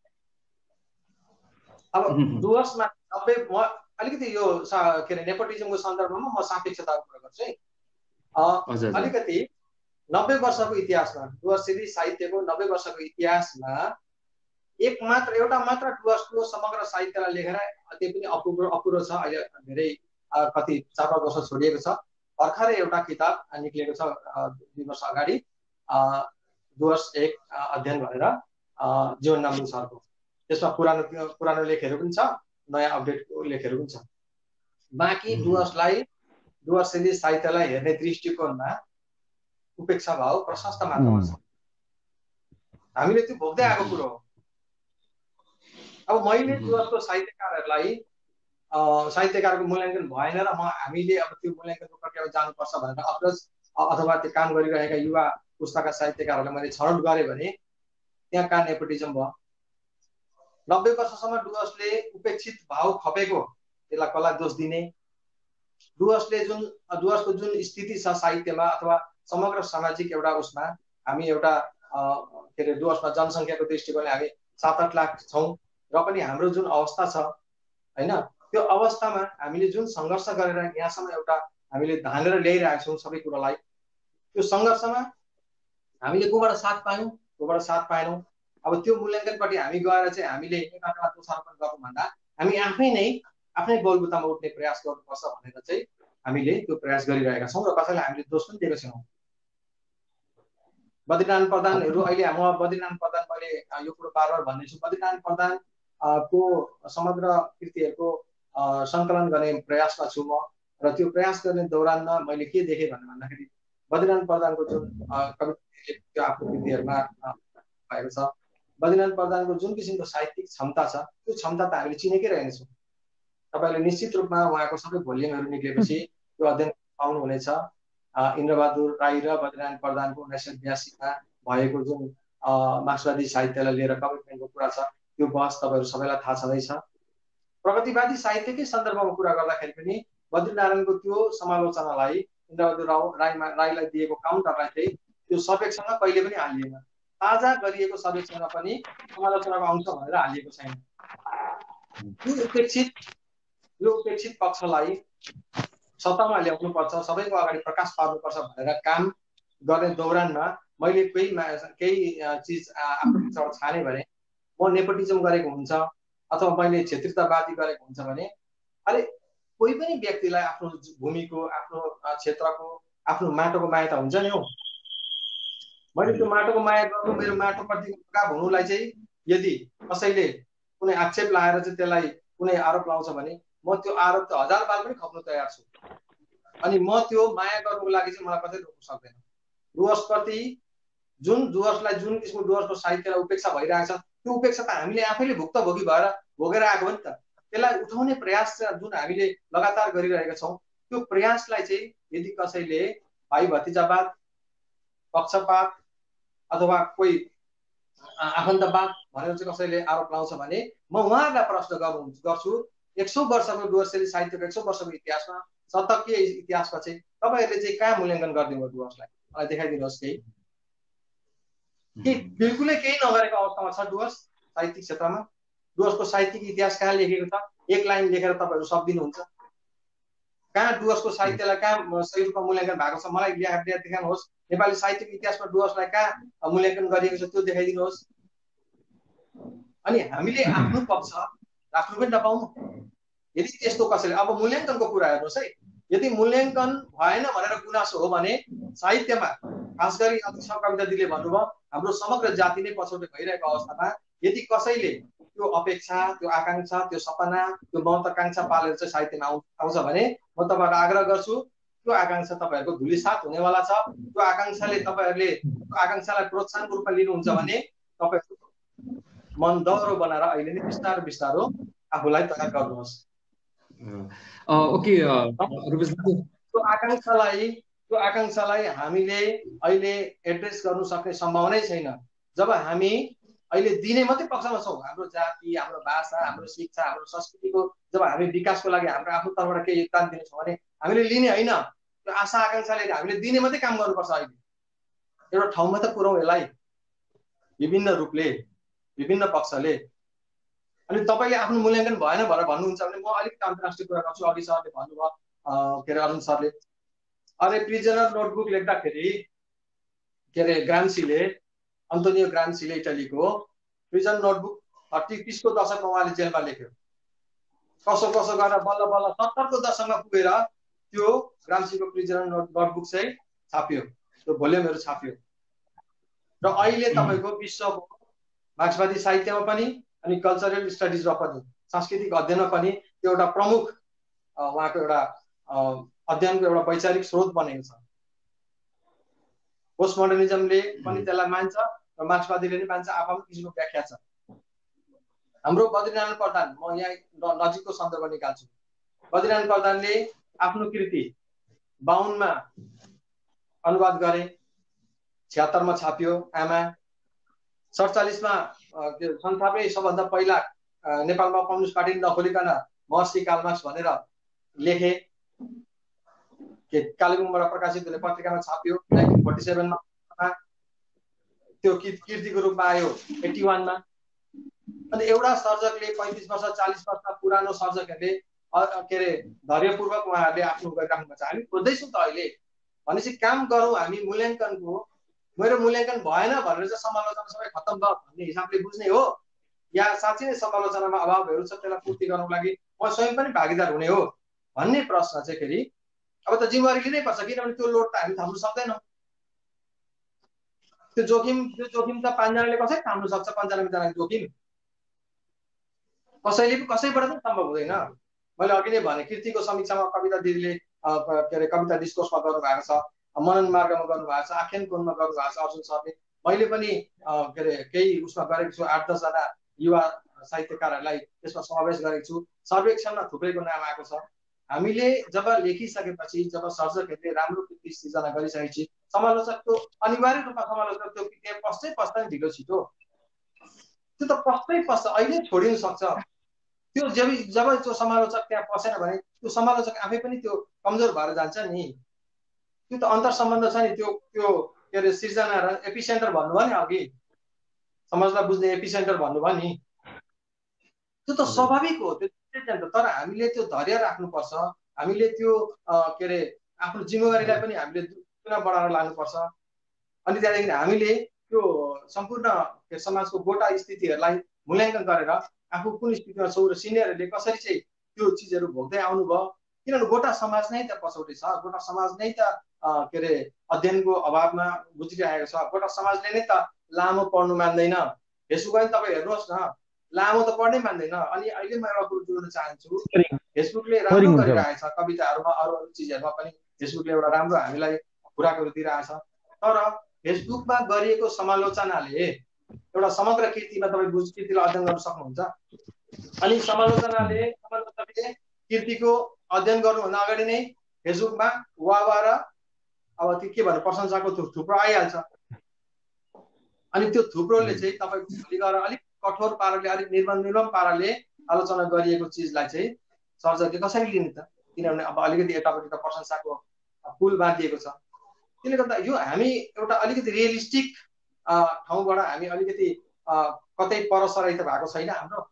अब डुवर्समा नब्बे म अलिकति यो के अरे नेपोटिजमको सन्दर्भमा म सापेक्षताको कुरा गर्छु है। अलिकति नब्बे वर्षको इतिहासमा डुवर्सेली साहित्यको नब्बे वर्षको इतिहासमा एक मात्र एउटा मात्र डुवर्सको समग्र साहित्यलाई लेखेर त्यो पनि अपुरो अपुरो छ। अहिले धेरै कति चार पाँच वर्ष छोडिएको छ। भर्खरै एउटा किताब निक्लेको छ दुई वर्ष अगाडि, डुवर्स एक अध्ययन भनेर जीवन नाम्दुङ सरको। त्यसमा पुरानो पुरानो लेखहरू पनि छ, नयाँ अपडेटको लेखहरू पनि छ। बाँकी डुवर्सलाई डुवर्सेली साहित्यलाई हेर्ने दृष्टिकोणमा उपेक्षा भाव प्रशस्त मात्रामा छ। हामीले त्यो भोग्दै आएको कुरो हो। अब मैले डुवर्सको साहित्यकारहरूलाई साहित्यकारको मूल्याङ्कन भएन र म हामीले अब त्यो मूल्याङ्कनको प्रक्रियामा जानुपर्छ भनेर अप्रोच अथवा त्यो काम गरिरहेका युवा पुस्ताका साहित्यकारहरूलाई मैले छनौट गरेँ भने त्यहाँ कहाँ नेपोटिजम भयो? नब्बे वर्षसम्म डुवर्सले उपेक्षित भाव खपेको त्यसलाई कसलाई दोष दिने? डुवर्सले जुन डुवर्सको जुन स्थिति छ साहित्यमा अथवा समग्र सामाजिक एउटा उसमा हामी एउटा के अरे डुवर्समा जनसङ्ख्याको दृष्टिकोणले हामी सात आठ लाख छौँ र पनि हाम्रो जुन अवस्था छ होइन, त्यो अवस्थामा हामीले जुन सङ्घर्ष गरेर यहाँसम्म एउटा हामीले धानेर ल्याइरहेका छौँ सबै कुरालाई, त्यो सङ्घर्षमा हामीले कोबाट साथ पायौँ कोबाट साथ पाएनौँ। अब त्यो मूल्याङ्कनपट्टि हामी गएर चाहिँ हामीले एकअर्कालाई दोषारोपण गर्नुभन्दा हामी आफै नै आफ्नै बलबुतामा उठ्ने प्रयास गर्नुपर्छ भनेर चाहिँ हामीले त्यो प्रयास गरिरहेका छौँ र कसैलाई हामीले दोष पनि दिएको छैनौँ। बद्रीनारायण प्रधानहरू अहिले म बद्रीनारायण प्रधान मैले यो कुरो बार बार भन्दैछु, बद्रीनारायण प्रधान को समग्र कृतिहरूको सङ्कलन गर्ने प्रयासमा छु म र त्यो प्रयास गर्ने दौरानमा मैले के देखेँ भनेर भन्दाखेरि बद्रीनारायण प्रधानको जुन कविता आफ्नो कृतिहरूमा भएको छ, बद्रीनारायण प्रधानको जुन किसिमको साहित्यिक क्षमता छ त्यो क्षमता त हामीले चिनेकै रहेनछौँ। तपाईँले निश्चित रूपमा उहाँको सबै भोल्युमहरू निक्लेपछि त्यो अध्ययन पाउनुहुनेछ। इन्द्रबहादुर राई र बद्रीनारायण प्रधानको उन्नाइस सय बयासीमा भएको जुन मार्क्सवादी साहित्यलाई लिएर कमिटमेन्टको कुरा छ त्यो बहस तपाईँहरू सबैलाई थाहा छँदैछ। प्रगतिवादी साहित्यकै सन्दर्भमा कुरा गर्दाखेरि पनि बद्रीनारायणको त्यो समालोचनालाई इन्द्रबहादुर राव राईमा राईलाई दिएको काउन्टरलाई चाहिँ त्यो सर्वेक्षणमा कहिले पनि हालिएन। ताजा गरिएको सर्वेक्षणमा पनि समालोचनाको अंश भनेर हालिएको छैन। यो उपेक्षित यो उपेक्षित पक्षलाई सत्तामा ल्याउनुपर्छ, सबैको अगाडि प्रकाश पार्नुपर्छ भनेर काम गर्ने दौरानमा मैले कोही केही चिज आफ्नो पक्षबाट छाने भने म नेपोटिजम गरेको हुन्छ अथवा मैले क्षेत्रीयतावादी गरेको हुन्छ भने अरे कोही पनि व्यक्तिलाई आफ्नो भूमिको, आफ्नो क्षेत्रको, आफ्नो माटोको माया त हुन्छ नि हौ। मैले त्यो माटोको माया गर्नु, मेरो माटोप्रति लगाव हुनुलाई चाहिँ यदि कसैले कुनै आक्षेप लाएर चाहिँ त्यसलाई कुनै आरोप लाउँछ भने म त्यो आरोप त हजार बार पनि खप्न तयार छु। अनि म त्यो माया गर्नुको लागि चाहिँ मलाई कसैले रोक्न सक्दैन। डुवर्सप्रति जुन डुवर्सलाई जुन किसिमको डुवर्सको साहित्यलाई उपेक्षा भइरहेको छ, त्यो उपेक्षा त हामीले आफैले भुक्तभोगी भएर भोगेर आएको हो नि त। त्यसलाई उठाउने प्रयास जुन हामीले लगातार गरिरहेका छौँ, त्यो प्रयासलाई चाहिँ यदि कसैले भाइ भतिजावाद, पक्षपात अथवा कोही आफन्तवाद भनेर चाहिँ कसैले आरोप लाउँछ भने म उहाँहरूलाई प्रश्न गर्नु गर्छु, एक सौ वर्षको डुवर्सेली साहित्यको एक सौ वर्षको इतिहासमा, शतकीय इतिहासमा चाहिँ तपाईँहरूले चाहिँ कहाँ मूल्याङ्कन गरिदिनु भयो डुवर्सलाई? मलाई देखाइदिनुहोस्। केही के बिल्कुलै केही नगरेको अवस्थामा छ डुवर्स साहित्यिक क्षेत्रमा? डुवर्सको साहित्यिक इतिहास कहाँ लेखेको छ? एक लाइन लेखेर तपाईँहरू सक्दिनुहुन्छ? कहाँ डुवर्सको साहित्यलाई कहाँ सही रूपमा मूल्याङ्कन भएको छ? मलाई लेखेर देखाउनुहोस्। नेपाली साहित्यिक इतिहासमा डुवर्सलाई कहाँ मूल्याङ्कन गरिएको छ त्यो देखाइदिनुहोस्। अनि हामीले आफ्नो पक्ष राख्नु पनि नपाउनु। यदि त्यस्तो कसैले अब मूल्याङ्कनको कुरा हेर्नुहोस् है, यदि मूल्याङ्कन भएन भनेर गुनासो हो भने साहित्यमा खास गरी अतिशय कविता दिदीले भन्नुभयो हाम्रो समग्र जाति नै पछौटे भइरहेको अवस्थामा यदि कसैले त्यो अपेक्षा, त्यो आकांक्षा, त्यो सपना, त्यो महत्वाकांक्षा पालेर चाहिँ साहित्यमा आउँछ भने म तपाईँहरूलाई आग्रह गर्छु, त्यो आकांक्षा तपाईँहरूको धुलिसात हुनेवाला छ। त्यो आकांक्षाले तपाईँहरूले त्यो आकांक्षालाई प्रोत्साहनको रूपमा लिनुहुन्छ भने तपाईँहरू मन दह्रो बनाएर अहिले नै बिस्तारो बिस्तारो आफूलाई तयार गर्नुहोस्। ओके, त्यो आकांक्षालाई त्यो आकांक्षालाई हामीले अहिले एड्रेस गर्नु सक्ने सम्भावनै छैन। जब हामी अहिले दिने मात्रै पक्षमा छौँ, हाम्रो जाति, हाम्रो भाषा, हाम्रो शिक्षा, हाम्रो संस्कृतिको जब हामी विकासको लागि हाम्रो आफ्नो तर्फबाट केही योगदान दिन्छौँ भने हामीले लिने होइन, त्यो आशा आकांक्षाले हामीले दिने मात्रै काम गर्नुपर्छ। अहिले एउटा ठाउँमा त पुऱ्याउँ यसलाई विभिन्न रूपले, विभिन्न पक्षले। अनि तपाईँले आफ्नो मूल्याङ्कन भएन भनेर भन्नुहुन्छ भने म अलिकति अन्तर्राष्ट्रिय कुरा गर्छु। अघि सरले भन्नुभयो, के अरे अरुण सरले, अरे प्रिजनर नोटबुक लेख्दाखेरि के अरे ग्राम्सीले, अन्तोनियो ग्राम्सीले इटालीको प्रिजन नोटबुक थर्टी तिसको दशकमा उहाँले जेलमा लेख्यो। कसो कसो गरेर बल्ल बल्ल सत्तरको दशकमा पुगेर त्यो ग्राम्सीको प्रिजनर नोटबुक चाहिँ छापियो, त्यो भोल्युमहरू छापियो। र अहिले तपाईँको विश्वको मार्क्सवादी साहित्यमा पनि अनि कल्चरल स्टडिजमा पनि, सांस्कृतिक अध्ययनमा पनि त्यो एउटा प्रमुख उहाँको एउटा अध्ययनको एउटा वैचारिक स्रोत बनेको छ। पोस्ट मोडर्निजमले पनि त्यसलाई मान्छ र मार्क्सवादीले पनि मान्छ, आफ्नो किसिमको व्याख्या छ। हाम्रो बद्रीनारायण प्रधान, म यहाँ नजिकको सन्दर्भ निकाल्छु, बद्रीनारायण प्रधानले आफ्नो कृति बाहुनमा अनुवाद गरे, छिहत्तरमा छापियो आमा, सडचालिसमा संसारमै सबभन्दा पहिला नेपालमा कम्युनिस्ट पार्टी नखोलिकन महर्षि कार्ल मार्क्स भनेर लेखे, के कालेबुङबाट प्रकाशित हुने पत्रिकामा छापियो नाइन्टिन फोर्टी सेभेनमा, त्यो कृतिको रूपमा आयो एट्टी वानमा। अनि एउटा सर्जकले पैँतिस वर्ष चालिस वर्ष पुरानो सर्जकहरूले के अरे धैर्यपूर्वक उहाँहरूले आफ्नो गरिराख्नु छ। हामी खोज्दैछौँ त अहिले भनेपछि काम गरौँ हामी मूल्याङ्कनको। मेरो मूल्याङ्कन भएन भनेर चाहिँ समालोचना सबै खत्तम भयो भन्ने हिसाबले बुझ्ने हो, या साँच्चै नै समालोचनामा अभावहरू छ त्यसलाई पूर्ति गर्नको लागि म स्वयं पनि भागीदार हुने हो भन्ने प्रश्न चाहिँ फेरि अब त जिम्मेवारी लिनै पर्छ। किनभने त्यो लोड त हामी थाम्नु सक्दैनौँ। त्यो जोखिम त्यो जोखिम त पाँचजनाले कसरी थाम्नु सक्छ? पन्चानब्बे जनाको जोखिम कसैले कसैबाट पनि सम्भव हुँदैन। मैले अघि नै भने कृतिको समीक्षामा कविता दिदीले के अरे कविता डिस्कोर्समा गर्नुभएको छ, मनन मार्गमा गर्नुभएको छ, आख्यान कुनमा गर्नुभएको छ अर्जुन सरले। मैले पनि के अरे केही उसमा गरेको छु, आठ दसजना युवा साहित्यकारहरूलाई त्यसमा समावेश गरेको छु। सर्वेक्षणमा थुप्रैको नाम आएको छ। हामीले जब लेखिसकेपछि, जब सर्जकहरूले राम्रो कृति सृजना गरिसकेपछि समालोचकको अनिवार्य रूपमा समालोचक त्यो कृति पस्दै पस्दैन ढिलो छिटो, त्यो त पस्दै पस्छ, अहिले छोडिनु सक्छ। त्यो जब जब त्यो समालोचक त्यहाँ पसेन भने त्यो समालोचक आफै पनि त्यो कमजोर भएर जान्छ नि। त्यो त अन्तर सम्बन्ध छ नि। त्यो त्यो के अरे सिर्जना र एपिसेन्टर भन्नुभयो नि अघि, समाजलाई बुझ्ने एपिसेन्टर भन्नुभयो नि, त्यो त स्वाभाविक हो। त्यो तर हामीले त्यो धैर्य राख्नुपर्छ। हामीले त्यो के अरे आफ्नो जिम्मेवारीलाई पनि हामीले पुनः बढाएर लानुपर्छ। अनि त्यहाँदेखि हामीले त्यो सम्पूर्ण समाजको गोटा स्थितिहरूलाई मूल्याङ्कन गरेर आफू कुन स्थितिमा छौँ र सिनियरहरूले कसरी चाहिँ त्यो चिजहरू भोग्दै आउनुभयो। किनभने गोटा समाज नै त पछौटे छ, गोटा समाज नै त के अरे अध्ययनको अभावमा गुज्रिरहेको छ। गोटा समाजले नै त लामो पढ्नु मान्दैन। फेसबुकमा पनि तपाईँ हेर्नुहोस् न, लामो त पढ्नै मान्दैन। अनि अहिले म एउटा कुरो जोड्न चाहन्छु, फेसबुकले राम्रो गरिरहेछ कविताहरूमा, अरू अरू चिजहरूमा पनि फेसबुकले एउटा राम्रो हामीलाई खुराकहरू दिइरहेछ। तर फेसबुकमा गरिएको समालोचनाले एउटा समग्र कृतिमा तपाईँ बुझ कृतिलाई अध्ययन गर्न सक्नुहुन्छ। अनि समालोचनाले समालोचनाले कृतिको अध्ययन गर्नुभन्दा अगाडि नै फेसबुकमा वाह र अब त्यो के भन्नु प्रशंसाको थुप्रो आइहाल्छ। अनि त्यो थुप्रोले चाहिँ तपाईँको भोलि गएर अलिक कठोर पाराले, अलिक निर्मम निर्मम पाराले आलोचना गरिएको चिजलाई चाहिँ सर्जकले कसरी लिने त? किनभने अब अलिकति यतापट्टि त प्रशंसाको पुल बाँधिएको छ। त्यसले गर्दा यो हामी एउटा अलिकति रियलिस्टिक ठाउँबाट हामी अलिकति कतै परसराई त भएको छैन हाम्रो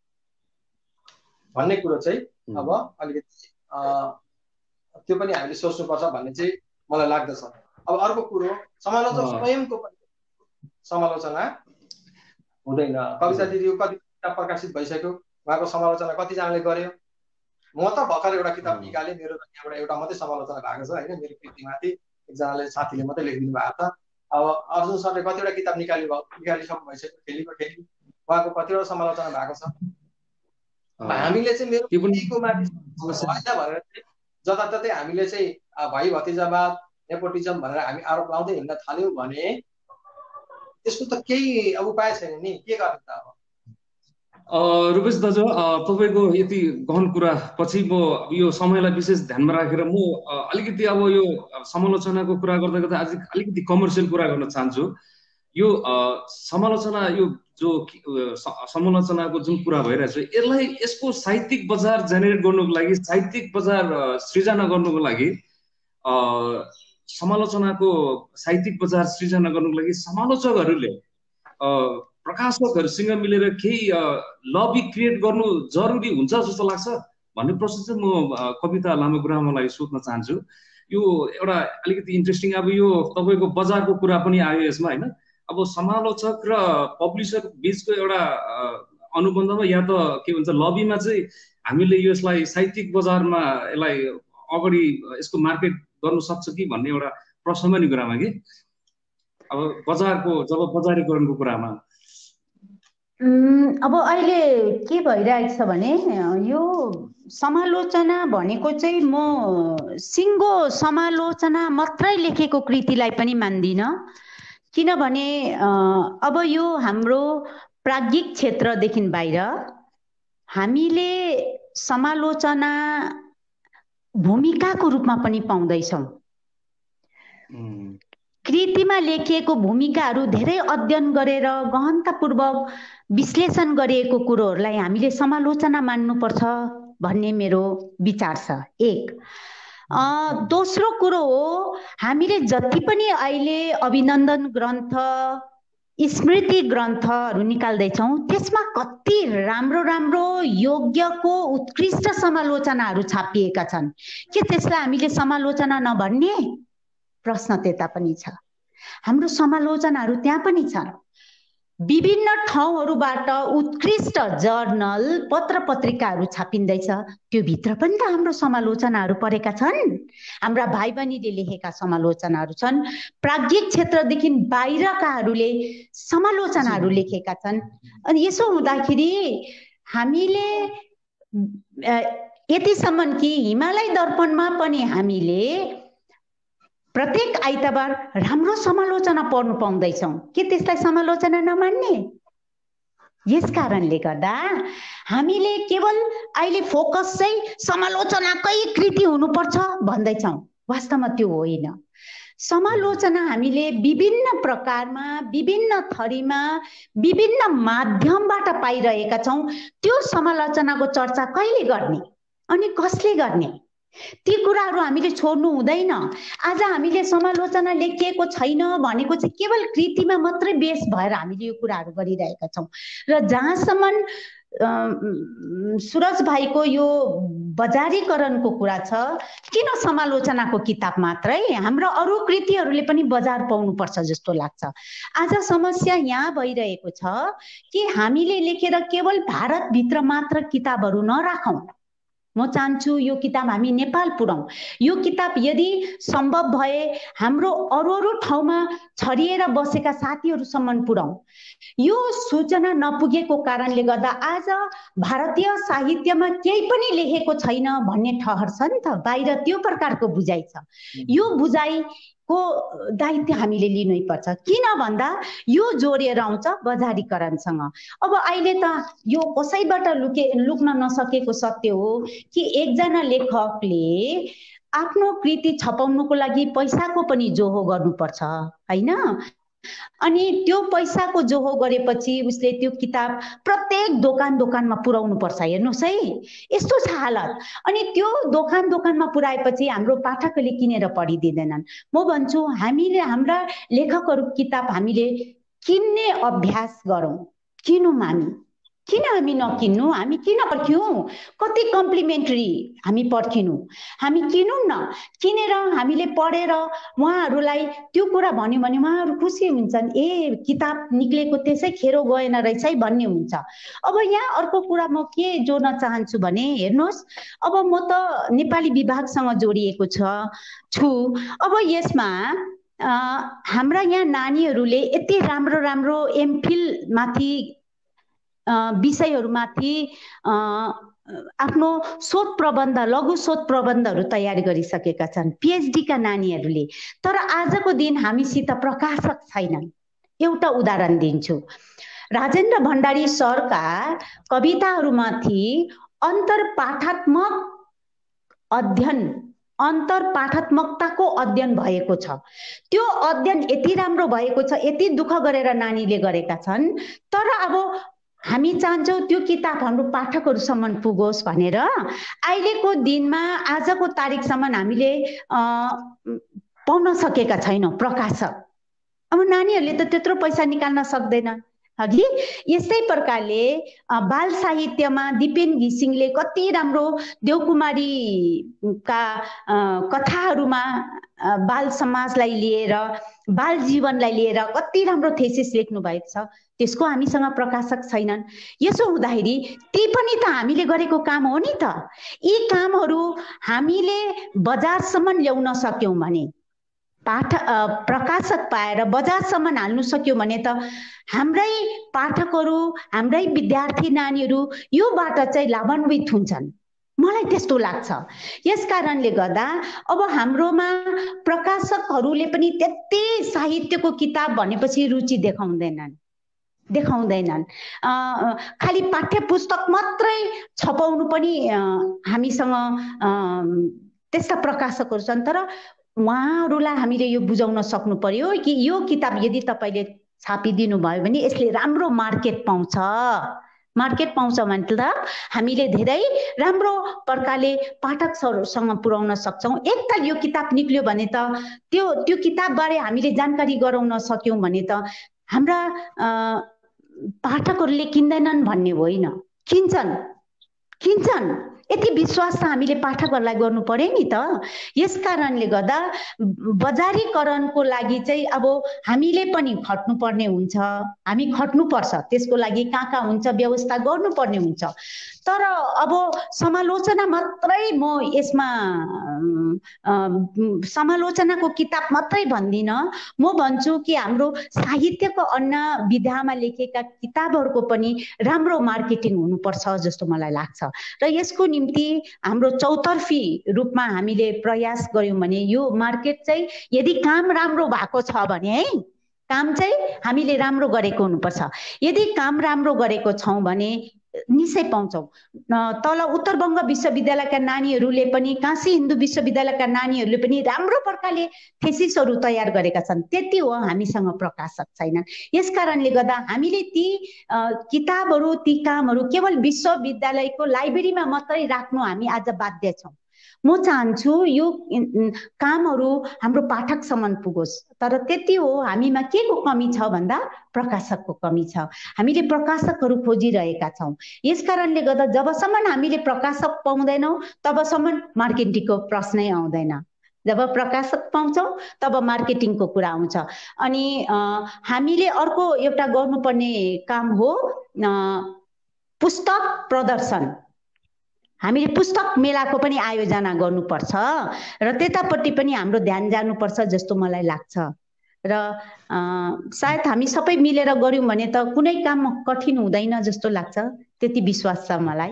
भन्ने कुरो चाहिँ अब अलिकति त्यो पनि हामीले सोच्नुपर्छ भन्ने चाहिँ मलाई लाग्दछ। अब अर्को कुरो, समालोचक स्वयंको पनि समालोचना हुँदैन। कविता दिदीको कति किताब प्रकाशित भइसक्यो, उहाँको समालोचना कतिजनाले गर्यो। म त भर्खर एउटा किताब निकालेँ, मेरो यहाँबाट एउटा मात्रै समालोचना भएको छ होइन, मेरो कृतिमाथि एकजनाले साथीले मात्रै लेखिदिनु भएको छ। अब अर्जुन सरले कतिवटा किताब निकाल्नु भयो, निकालिसक्नु भइसक्यो, खेलीको खेली उहाँको कतिवटा समालोचना भएको छ। हामीले चाहिँ मेरो कृतिको माथि होइन भनेर जताततै हामीले चाहिँ भाइ भतिजावाद, नेपोटिजम भनेर हामी आरोप लाउँदै हिँड्न थाल्यौँ भने त्यसको त केही अब उपाय छैन नि, के गर्ने त अब? रुपेश दाजु, तपाईँको यति गहन कुरा पछि म यो समयलाई विशेष ध्यानमा राखेर म अलिकति अब यो समालोचनाको कुरा गर्दा गर्दा आज अलिकति कमर्सियल कुरा गर्न चाहन्छु। यो समालोचना, यो जो समालोचनाको जुन कुरा भइरहेछ, यसलाई यसको साहित्यिक बजार जेनेरेट गर्नुको लागि, साहित्यिक बजार सृजना गर्नुको लागि, समालोचनाको साहित्यिक बजार सृजना गर्नुको लागि समालोचकहरूले प्रकाशकहरूसँग मिलेर केही लबी क्रिएट गर्नु जरुरी हुन्छ जस्तो लाग्छ भन्ने प्रश्न चाहिँ म कविता लामा गुरुआमालाई सोध्न चाहन्छु। यो एउटा अलिकति इन्ट्रेस्टिङ, अब यो तपाईँको बजारको कुरा पनि आयो यसमा होइन। अब समालोचक र पब्लिसर बिचको एउटा अनुबन्धमा या त के भन्छ लबीमा चाहिँ हामीले यसलाई साहित्यिक बजारमा यसलाई अगाडि यसको मार्केट गर्नु सक्छ कि भन्ने एउटा प्रश्न पनि गुरुआमा कि अब बजारको जब बजारीकरणको कुरामा अब अहिले के भइरहेको छ भने यो समालोचना भनेको चाहिँ म सिङ्गो समालोचना मात्रै लेखेको कृतिलाई पनि मान्दिनँ। किनभने अब यो हाम्रो प्राज्ञिक क्षेत्रदेखि बाहिर हामीले समालोचना भूमिकाको रूपमा पनि पाउँदैछौँ। कृतिमा लेखिएको भूमिकाहरू धेरै अध्ययन गरेर गहनतापूर्वक विश्लेषण गरिएको कुरोहरूलाई हामीले समालोचना मान्नुपर्छ भन्ने मेरो विचार छ। एक दोस्रो कुरो हो, हामीले जति पनि अहिले अभिनन्दन ग्रन्थ, स्मृति ग्रन्थहरू निकाल्दैछौँ त्यसमा कति राम्रो राम्रो योग्यको उत्कृष्ट समालोचनाहरू छापिएका छन्। के त्यसलाई हामीले समालोचना नभन्ने? प्रश्न त्यता पनि छ। हाम्रो समालोचनाहरू त्यहाँ पनि छन्। विभिन्न ठाउँहरूबाट उत्कृष्ट जर्नल, पत्र पत्रिकाहरू छापिँदैछ, त्यो भित्र पनि त हाम्रो समालोचनाहरू परेका छन्। हाम्रा भाइ बहिनीले लेखेका समालोचनाहरू छन्। प्राज्ञिक क्षेत्रदेखि बाहिरकाहरूले समालोचनाहरू लेखेका छन्। अनि यसो हुँदाखेरि हामीले यतिसम्म कि हिमालय दर्पणमा पनि हामीले प्रत्येक आइतबार राम्रो समालोचना पढ्नु पाउँदैछौँ। के त्यसलाई समालोचना नमान्ने? यस कारणले गर्दा हामीले केवल अहिले फोकस चाहिँ समालोचनाकै कृति हुनुपर्छ भन्दैछौँ, वास्तवमा त्यो होइन। समालोचना हामीले विभिन्न प्रकारमा, विभिन्न थरीमा, विभिन्न माध्यमबाट पाइरहेका छौँ। त्यो समालोचनाको चर्चा कहिले गर्ने अनि कसले गर्ने, ती कुराहरू हामीले छोड्नु हुँदैन। आज हामीले समालोचना लेखिएको छैन भनेको चाहिँ केवल कृतिमा मात्रै बेस भएर हामीले यो कुराहरू गरिरहेका छौँ। र जहाँसम्म सुरज भाइको यो बजारीकरणको कुरा छ, किन समालोचनाको किताब मात्रै? हाम्रो अरू कृतिहरूले पनि बजार पाउनुपर्छ जस्तो लाग्छ। आज समस्या यहाँ भइरहेको छ कि हामीले लेखेर केवल भारतभित्र मात्र किताबहरू नराखौँ, म चाहन्छु यो किताब हामी नेपाल पुर्याउँ। यो किताब यदि सम्भव भए हाम्रो अरू अरू ठाउँमा छरिएर बसेका साथीहरूसम्म पुर्याउँ। यो सूचना नपुगेको कारणले गर्दा आज भारतीय साहित्यमा केही पनि लेखेको छैन भन्ने ठहर छ नि त, बाहिर त्यो प्रकारको बुझाइ छ। यो बुझाइको दायित्व हामीले लिनै पर्छ। किन भन्दा यो जोडिएर आउँछ बजारीकरणसँग। अब अहिले त यो कसैबाट लुके लुक्न नसकेको सत्य हो कि एकजना लेखकले आफ्नो कृति छपाउनुको लागि पैसाको पनि जोहो गर्नुपर्छ हैन। अनि त्यो पैसाको जोहो गरेपछि उसले त्यो किताब प्रत्येक दोकान दोकानमा पुर्याउनु पर्छ। हेर्नुहोस् है, यस्तो छ हालत। अनि त्यो दोकान दोकानमा पुर्याएपछि हाम्रो पाठकले किनेर पढिदिँदैनन्। म भन्छु हामीले हाम्रा लेखकहरू किताब हामीले किन्ने अभ्यास गरौँ। किनौँ हामी, किन हामी नकिन्नु? हामी किन पर्ख्यौँ? कति कम्प्लिमेन्ट्री हामी पर्खिनु, हामी किनौँ न। किनेर हामीले पढेर उहाँहरूलाई त्यो कुरा भन्यो भने उहाँहरू खुसी हुन्छन्। ए किताब निक्लेको त्यसै खेरो गएन रहेछ है भन्ने हुन्छ। अब यहाँ अर्को कुरा म के जोड्न चाहन्छु भने हेर्नुहोस्, अब म त नेपाली विभागसँग जोडिएको छ छु। अब यसमा हाम्रा यहाँ नानीहरूले यति राम्रो राम्रो एमफिल माथि विषयहरूमाथि आफ्नो शोध प्रबन्ध लघु शोध प्रबन्धहरू तयार गरिसकेका छन् पीएचडी का नानीहरूले। तर आजको दिन हामीसित प्रकाशक छैनन्। एउटा उदाहरण दिन्छु। राजेन्द्र भण्डारी सरका कविताहरूमाथि अन्तरपाठात्मक अध्ययन अन्तरपाठात्मकताको अध्ययन भएको छ। त्यो अध्ययन यति राम्रो भएको छ, यति दुःख गरेर नानीले गरेका छन्। तर अब हामी चाहन्छौँ त्यो किताब हाम्रो पाठकहरूसम्म पुगोस् भनेर अहिलेको दिनमा आजको तारिकसम्म हामीले पाउन सकेका छैनौँ प्रकाशक। अब नानीहरूले त त्यत्रो पैसा निकाल्न सक्दैन हगि। यस्तै प्रकारले बाल साहित्यमा दिपेन घिसिङले कति राम्रो देवकुमारीका कथाहरूमा बाल समाजलाई लिएर बाल जीवनलाई लिएर कति राम्रो थेसिस लेख्नु भएको छ। त्यसको हामीसँग प्रकाशक छैनन्। यसो हुँदाखेरि ती पनि त हामीले गरेको काम हो नि त। यी कामहरू हामीले बजारसम्म ल्याउन सक्यौँ भने, पाठ प्रकाशक पाएर बजारसम्म हाल्नु सक्यो भने त हाम्रै पाठकहरू हाम्रै विद्यार्थी नानीहरू योबाट चाहिँ लाभान्वित हुन्छन्। मलाई त्यस्तो लाग्छ। यस कारणले गर्दा अब हाम्रोमा प्रकाशकहरूले पनि त्यति साहित्यको किताब भनेपछि रुचि देखाउँदैनन् देखाउँदैनन् खालि पाठ्य पुस्तक मात्रै छपाउनु पनि हामीसँग त्यस्ता प्रकाशकहरू छन्। तर उहाँहरूलाई हामीले यो बुझाउन सक्नु पर्यो कि यो किताब यदि तपाईँले छापिदिनु भयो भने यसले राम्रो मार्केट पाउँछ। मार्केट पाउँछ भने त हामीले धेरै राम्रो प्रकारले पाठकहरूसँग पुर्याउन सक्छौँ। एकताल यो किताब निक्ल्यो भने त त्यो त्यो किताबबारे हामीले जानकारी गराउन सक्यौँ भने त हाम्रा पाठकहरूले किन्दैनन् भन्ने होइन, किन्छन् किन्छन्। यति विश्वास त हामीले पाठकहरूलाई गर्नु पर्यो नि त। यस कारणले गर्दा बजारीकरणको लागि चाहिँ अब हामीले पनि खट्नुपर्ने हुन्छ। हामी खट्नुपर्छ, त्यसको लागि कहाँ कहाँ हुन्छ व्यवस्था गर्नुपर्ने हुन्छ। तर अब समालोचना मात्रै म यसमा समालोचनाको किताब मात्रै भन्दिनँ। म भन्छु कि हाम्रो साहित्यको अन्य विधामा लेखेका किताबहरूको पनि राम्रो मार्केटिङ हुनुपर्छ जस्तो मलाई लाग्छ। र यसको निम्ति हाम्रो चौतर्फी रूपमा हामीले प्रयास गर्यौँ भने यो मार्केट चाहिँ यदि काम राम्रो भएको छ भने है, काम चाहिँ हामीले राम्रो गरेको हुनुपर्छ। यदि काम राम्रो गरेको छौँ भने निश्चय पाउँछौँ। तल उत्तर बङ्ग विश्वविद्यालयका नानीहरूले पनि काशी हिन्दू विश्वविद्यालयका नानीहरूले पनि राम्रो प्रकारले थेसिसहरू तयार गरेका छन्। त्यति हो, हामीसँग प्रकाशक छैनन्। यस कारणले गर्दा हामीले ती किताबहरू ती कामहरू केवल विश्वविद्यालयको लाइब्रेरीमा मात्रै राख्नु हामी आज बाध्य छौँ। म चाहन्छु यो कामहरू हाम्रो पाठकसम्म पुगोस्। तर त्यति हो, हामीमा के को कमी छ भन्दा प्रकाशकको कमी छ। हामीले प्रकाशकहरू खोजिरहेका छौँ। यस कारणले गर्दा जबसम्म हामीले प्रकाशक पाउँदैनौँ तबसम्म मार्केटिङको प्रश्नै आउँदैन। जब प्रकाशक पाउँछौँ तब मार्केटिङको कुरा आउँछ। अनि हामीले अर्को एउटा गर्नुपर्ने काम हो पुस्तक प्रदर्शन। हामीले पुस्तक मेलाको पनि आयोजना गर्नुपर्छ र त्यतापट्टि पनि हाम्रो ध्यान जानुपर्छ जस्तो मलाई लाग्छ र सायद हामी सबै मिलेर गर्यौं भने त कुनै काम कठिन हुँदैन जस्तो लाग्छ, त्यति विश्वास छ मलाई।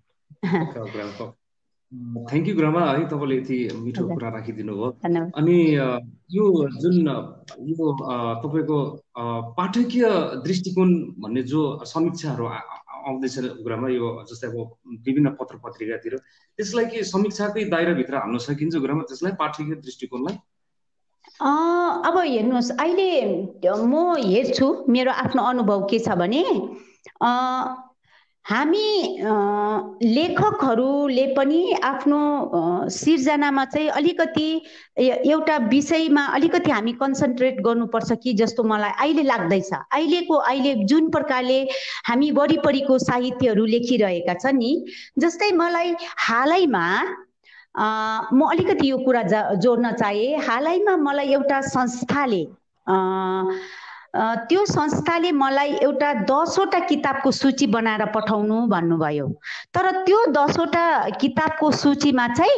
थ्याङ्क यू गुरुमा है, तपाईँले यति मिठो कुरा राखिदिनु भयो। अनि यो जुन यो तपाईँको पाठकीय दृष्टिकोण भन्ने जो समीक्षाहरू आउँदैछ गुरुमा, यो जस्तै अब विभिन्न पत्र पत्रिकातिर, त्यसलाई के समीक्षाकै दायराभित्र हाल्न सकिन्छ गुरुमा त्यसलाई, पाठकीय दृष्टिकोणलाई? अब हेर्नुहोस्, अहिले म हेर्छु मेरो आफ्नो अनुभव के छ भने हामी लेखकहरूले पनि आफ्नो सिर्जनामा चाहिँ अलिकति एउटा विषयमा अलिकति हामी कन्सन्ट्रेट गर्नुपर्छ कि जस्तो मलाई अहिले लाग्दैछ। अहिलेको अहिले जुन प्रकारले हामी वरिपरिको साहित्यहरू लेखिरहेका छन् नि, जस्तै मलाई हालैमा म अलिकति यो कुरा जोड्न चाहे, हालैमा मलाई एउटा संस्थाले त्यो संस्थाले मलाई एउटा दसवटा किताबको सूची बनाएर पठाउनु भन्नुभयो, तर त्यो दसवटा किताबको सूचीमा चाहिँ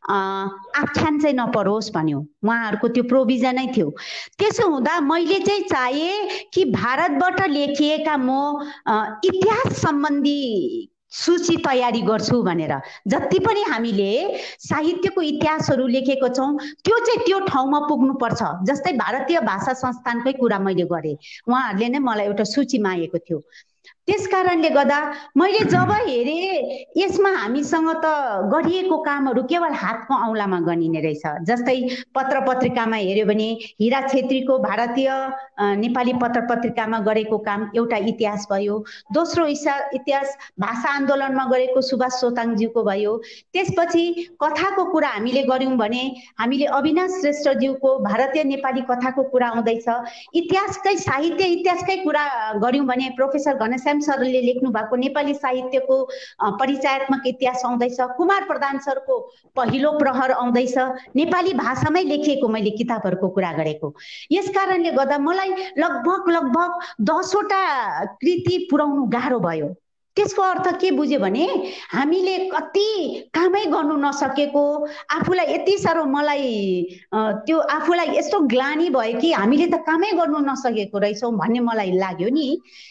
आख्यान चाहिँ नपरोस् भन्यो, उहाँहरूको त्यो प्रोभिजनै थियो। त्यसो हुँदा मैले चाहिँ चाहे कि भारतबाट लेखिएका म इतिहास सम्बन्धी सूची तयारी गर्छु भनेर, जति पनि हामीले साहित्यको इतिहासहरू लेखेको छौं त्यो चाहिँ त्यो ठाउँमा पुग्नुपर्छ। जस्तै भारतीय भाषा संस्थानकै कुरा मैले गरेँ, उहाँहरूले नै मलाई एउटा सूची मागेको थियो। त्यसकारणले गर्दा मैले जब हेरेँ यसमा हामीसँग त गरिएको कामहरू केवल हातको औँलामा गनिने रहेछ। जस्तै पत्र पत्रिकामा हेर्यो भने हिरा छेत्रीको भारतीय नेपाली पत्र पत्रिकामा गरेको काम एउटा इतिहास भयो। दोस्रो इतिहास भाषा आन्दोलनमा गरेको सुभाष सोताङज्यूको भयो। त्यसपछि कथाको कुरा हामीले गर्यौं भने हामीले अविनाश श्रेष्ठज्यूको भारतीय नेपाली कथाको कुरा आउँदैछ। इतिहासकै साहित्य इतिहासकै कुरा गर्यौं भने प्रोफेसर घनश्याम सरले लेख्नु भएको नेपाली साहित्यको परिचयात्मक इतिहास आउँदैछ। कुमार प्रधान सरको पहिलो प्रहर आउँदैछ। नेपाली भाषामै लेखिएको मैले किताबहरूको कुरा गरेको। यसकारणले गर्दा मलाई लगभग लगभग दसवटा कृति पुर्याउनु गाह्रो भयो। त्यसको अर्थ के बुझ्यो भने हामीले कति कामै गर्नु नसकेको, आफूलाई यति साह्रो मलाई त्यो आफूलाई यस्तो ग्लानी भयो कि हामीले त कामै गर्नु नसकेको रहेछौँ भन्ने मलाई लाग्यो नि।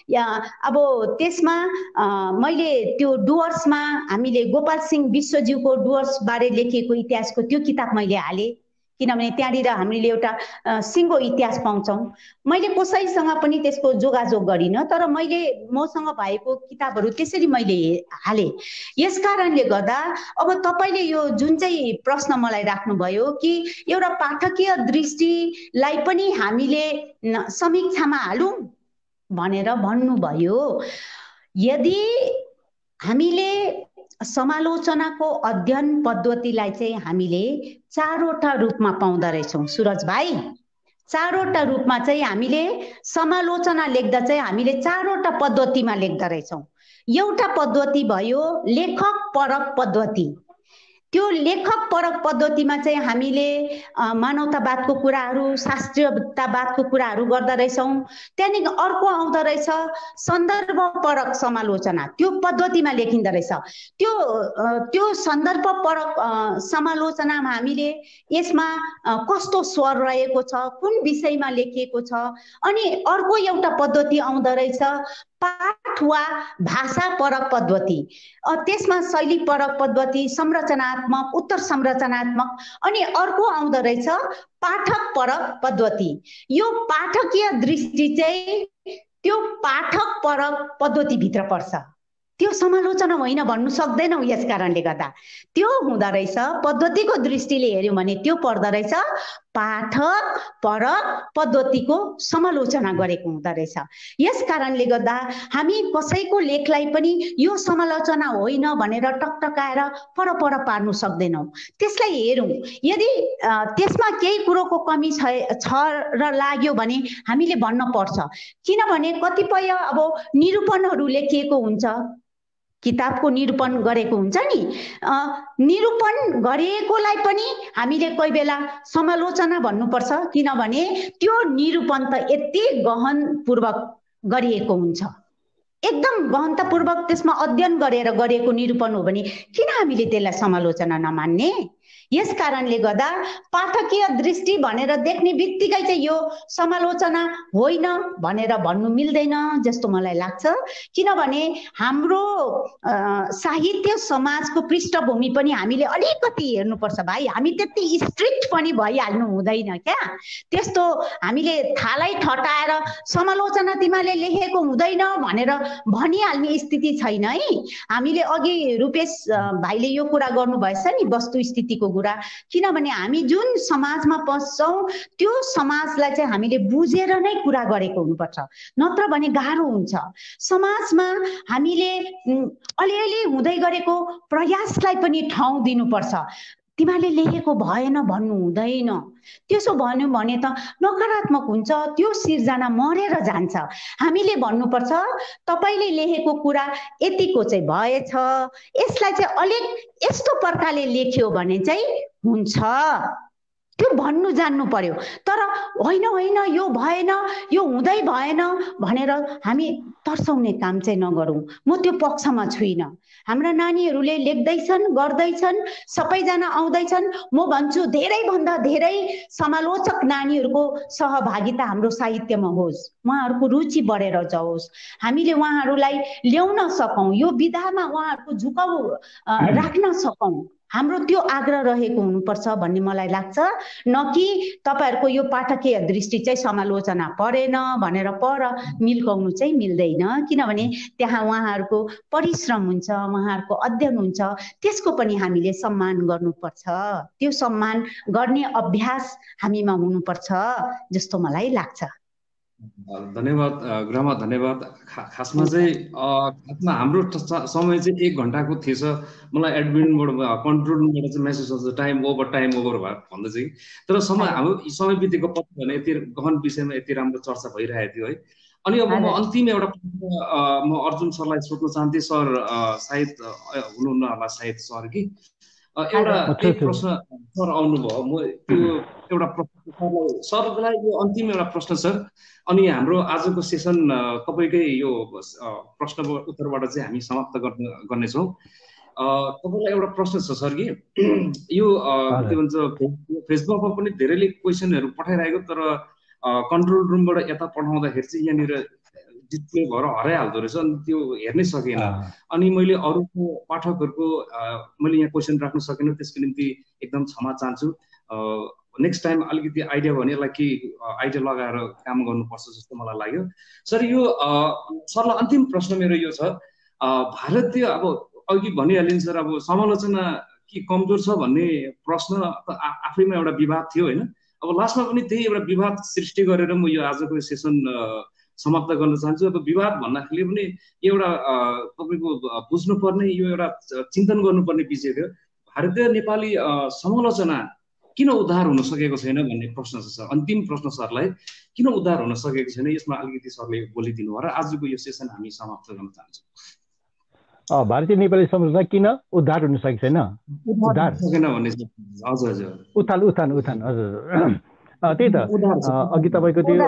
अब त्यसमा मैले त्यो डुवर्समा हामीले गोपाल सिंह विश्वज्यूको डुवर्स बारे लेखिएको इतिहासको त्यो किताब मैले हालेँ, किनभने त्यहाँनिर हामीले एउटा सिङ्गो इतिहास पाउँछौँ। मैले कसैसँग पनि त्यसको जोगाजोग गरिनँ, तर मैले मसँग भएको किताबहरू त्यसरी मैले हालेँ। यसकारणले गर्दा अब तपाईँले यो जुन चाहिँ प्रश्न मलाई राख्नुभयो कि एउटा पाठकीय दृष्टिलाई पनि हामीले समीक्षामा हालौँ भनेर भन्नुभयो। यदि हामीले समालोचनाको अध्ययन पद्धतिलाई चाहिँ हामीले चारवटा रूपमा पाउँदा रहेछौँ सुरज भाइ। चारवटा रूपमा चाहिँ हामीले समालोचना लेख्दा चाहिँ हामीले चारवटा पद्धतिमा लेख्दा रहेछौँ। एउटा पद्धति भयो लेखक परक पद्धति। त्यो लेखक परक पद्धतिमा चाहिँ हामीले मानवतावादको कुराहरू, शास्त्रीयतावादको कुराहरू गर्दा रहेछौँ। त्यहाँदेखि अर्को आउँदो रहेछ सन्दर्भ परक समालोचना, त्यो पद्धतिमा लेखिँदो रहेछ। त्यो त्यो सन्दर्भ परक समालोचनामा हामीले यसमा कस्तो स्वर रहेको छ, कुन विषयमा लेखिएको छ। अनि अर्को एउटा पद्धति आउँदो रहेछ पाठ वा भाषा परक पद्धति। त्यसमा शैली परक पद्धति, संरचनात्मक, उत्तर संरचनात्मक। अनि अर्को आउँदो रहेछ पाठक परक पद्धति। यो पाठकीय दृष्टि चाहिँ त्यो पाठक परक पद्धतिभित्र पर्छ, त्यो समालोचना होइन भन्नु सक्दैनौँ। यस कारणले गर्दा त्यो हुँदो रहेछ पद्धतिको दृष्टिले हेऱ्यौँ भने त्यो पर्दो रहेछ पाठक परक पद्धतिको समालोचना गरेको हुँदो रहेछ। यस कारणले गर्दा हामी कसैको लेखलाई पनि यो समालोचना होइन भनेर टकटकाएर पर पर पार्नु सक्दैनौँ। त्यसलाई हेरौँ, यदि त्यसमा केही कुरोको कमी छ र लाग्यो भने हामीले भन्न पर्छ। किनभने कतिपय अब निरूपणहरू लेखिएको हुन्छ, किताबको निरूपण गरेको हुन्छ नि, निरूपण गरिएकोलाई पनि हामीले कोही बेला समालोचना भन्नुपर्छ। किनभने त्यो निरूपण त यति गहनपूर्वक गरिएको हुन्छ। एकदम गहनतापूर्वक त्यसमा अध्ययन गरेर गरेको निरूपण हो भने किन हामीले त्यसलाई समालोचना नमान्ने? यस कारणले गर्दा पाठकीय दृष्टि भनेर देख्ने बित्तिकै चाहिँ यो समालोचना होइन भनेर भन्नु मिल्दैन जस्तो मलाई लाग्छ। किनभने हाम्रो साहित्य समाजको पृष्ठभूमि पनि हामीले अलिकति हेर्नुपर्छ भाइ। हामी त्यति स्ट्रिक्ट पनि भइहाल्नु हुँदैन क्या। त्यस्तो हामीले थालै ठटाएर समालोचना तिमीले लेखेको हुँदैन भनेर भनिहाल्ने स्थिति छैन है। हामीले अघि रूपेश भाइले यो कुरा गर्नुभएछ नि वस्तुस्थितिको कुरा। किनभने हामी जुन समाजमा पस्छौँ त्यो समाजलाई चाहिँ हामीले बुझेर नै कुरा गरेको हुनुपर्छ, नत्र भने गाह्रो हुन्छ। समाजमा हामीले अलिअलि हुँदै गरेको प्रयासलाई पनि ठाउँ दिनुपर्छ। तिमीले लेखेको भएन भन्नु हुँदैन। त्यसो भन्यो भने त नकारात्मक हुन्छ, त्यो सिर्जना मरेर जान्छ। हामीले भन्नुपर्छ तपाईले लेखेको कुरा यतिको चाहिँ भएछ, यसलाई चाहिँ अलिक यस्तो प्रकारले लेख्यो भने चाहिँ हुन्छ, त्यो भन्नु जान्नु पर्यो। तर होइन होइन यो भएन, यो हुँदै भएन भनेर हामी तर्साउने काम चाहिँ नगरौँ। म त्यो पक्षमा छुइनँ। हाम्रा नानीहरूले लेख्दैछन्, गर्दैछन्, सबैजना आउँदैछन्। म भन्छु धेरैभन्दा धेरै समालोचक नानीहरूको सहभागिता हाम्रो साहित्यमा होस्, उहाँहरूको रुचि बढेर जाओस्, हामीले उहाँहरूलाई ल्याउन सकौँ, यो विधामा उहाँहरूको झुकाउ राख्न सकौँ। हाम्रो त्यो आग्रह रहेको हुनुपर्छ भन्ने मलाई लाग्छ। न कि तपाईहरुको यो पाठकीय दृष्टि चाहिँ समालोचना परेन भनेर पर मिल्काउनु चाहिँ मिल्दैन। किनभने त्यहाँ उहाँहरूको परिश्रम हुन्छ, उहाँहरूको अध्ययन हुन्छ, त्यसको पनि हामीले सम्मान गर्नुपर्छ। त्यो सम्मान गर्ने अभ्यास हामीमा हुनुपर्छ जस्तो मलाई लाग्छ। धन्यवाद ग्रामा, धन्यवाद। खासमा चाहिँ खासमा हाम्रो समय चाहिँ एक घन्टाको थिएछ। मलाई एडमिनबाट कन्ट्रोल रुमबाट चाहिँ मेसेज आउँछ टाइम ओभर, टाइम ओभर भयो भन्दै चाहिँ। तर समय हाम्रो समय बितेको पछि भने यति गहन विषयमा यति राम्रो चर्चा भइरहेको थियो है। अनि अब म अन्तिम एउटा म अर्जुन सरलाई सोध्न चाहन्थेँ। सर सायद हुनुहुन्न होला, सायद सर कि एउटा एक प्रश्न सर आउनुभयो। म त्यो एउटा प्रश्न सरलाई, यो अन्तिम एउटा प्रश्न सर। अनि हाम्रो आजको सेसन तपाईँकै यो प्रश्न उत्तरबाट चाहिँ हामी समाप्त गर्न गर्नेछौँ। तपाईँलाई एउटा प्रश्न छ सर कि यो के भन्छ फेसबुकमा पनि धेरैले क्वेसनहरू पठाइरहेको, तर कन्ट्रोल रुमबाट यता पठाउँदाखेरि चाहिँ यहाँनिर डिस्प्ले भएर हराइहाल्दो रहेछ, अनि त्यो हेर्नै सकेन। अनि मैले अरूको पाठकहरूको मैले यहाँ क्वेसन राख्न सकेन, त्यसको निम्ति एकदम क्षमा चाहन्छु। नेक्स्ट टाइम अलिकति आइडिया भने यसलाई के आइडिया लगाएर काम गर्नुपर्छ जस्तो मलाई लाग्यो। सर यो सरलाई अन्तिम प्रश्न मेरो यो छ, भारतीय अब अघि भनिहालिन् सर, अब समालोचना के कमजोर छ भन्ने प्रश्न आफैमा एउटा विवाद थियो होइन। अब लास्टमा पनि त्यही एउटा विवाद सृष्टि गरेर म यो आजको सेसन समाप्त गर्न चाहन्छु। अब विवाद भन्दाखेरि पनि एउटा तपाईँको बुझ्नुपर्ने, यो एउटा चिन्तन गर्नुपर्ने विषय थियो। भारतीय नेपाली समालोचना किन उद्धार हुन सकेको छैन भन्ने प्रश्न छ सर। अन्तिम प्रश्न सरलाई, किन उद्धार हुन सकेको छैन, यसमा अलिकति सरले बोलिदिनु भयो र आजको यो सेसन हामी समाप्त गर्न चाहन्छौँ। भारतीय नेपाली समालोचना किन उद्धार हुन सकेको छैन? उद्धार सकेन भन्ने। हजुर हजुर, उथान उथान उथान हजुर त्यही त अघि तपाईँको त्यो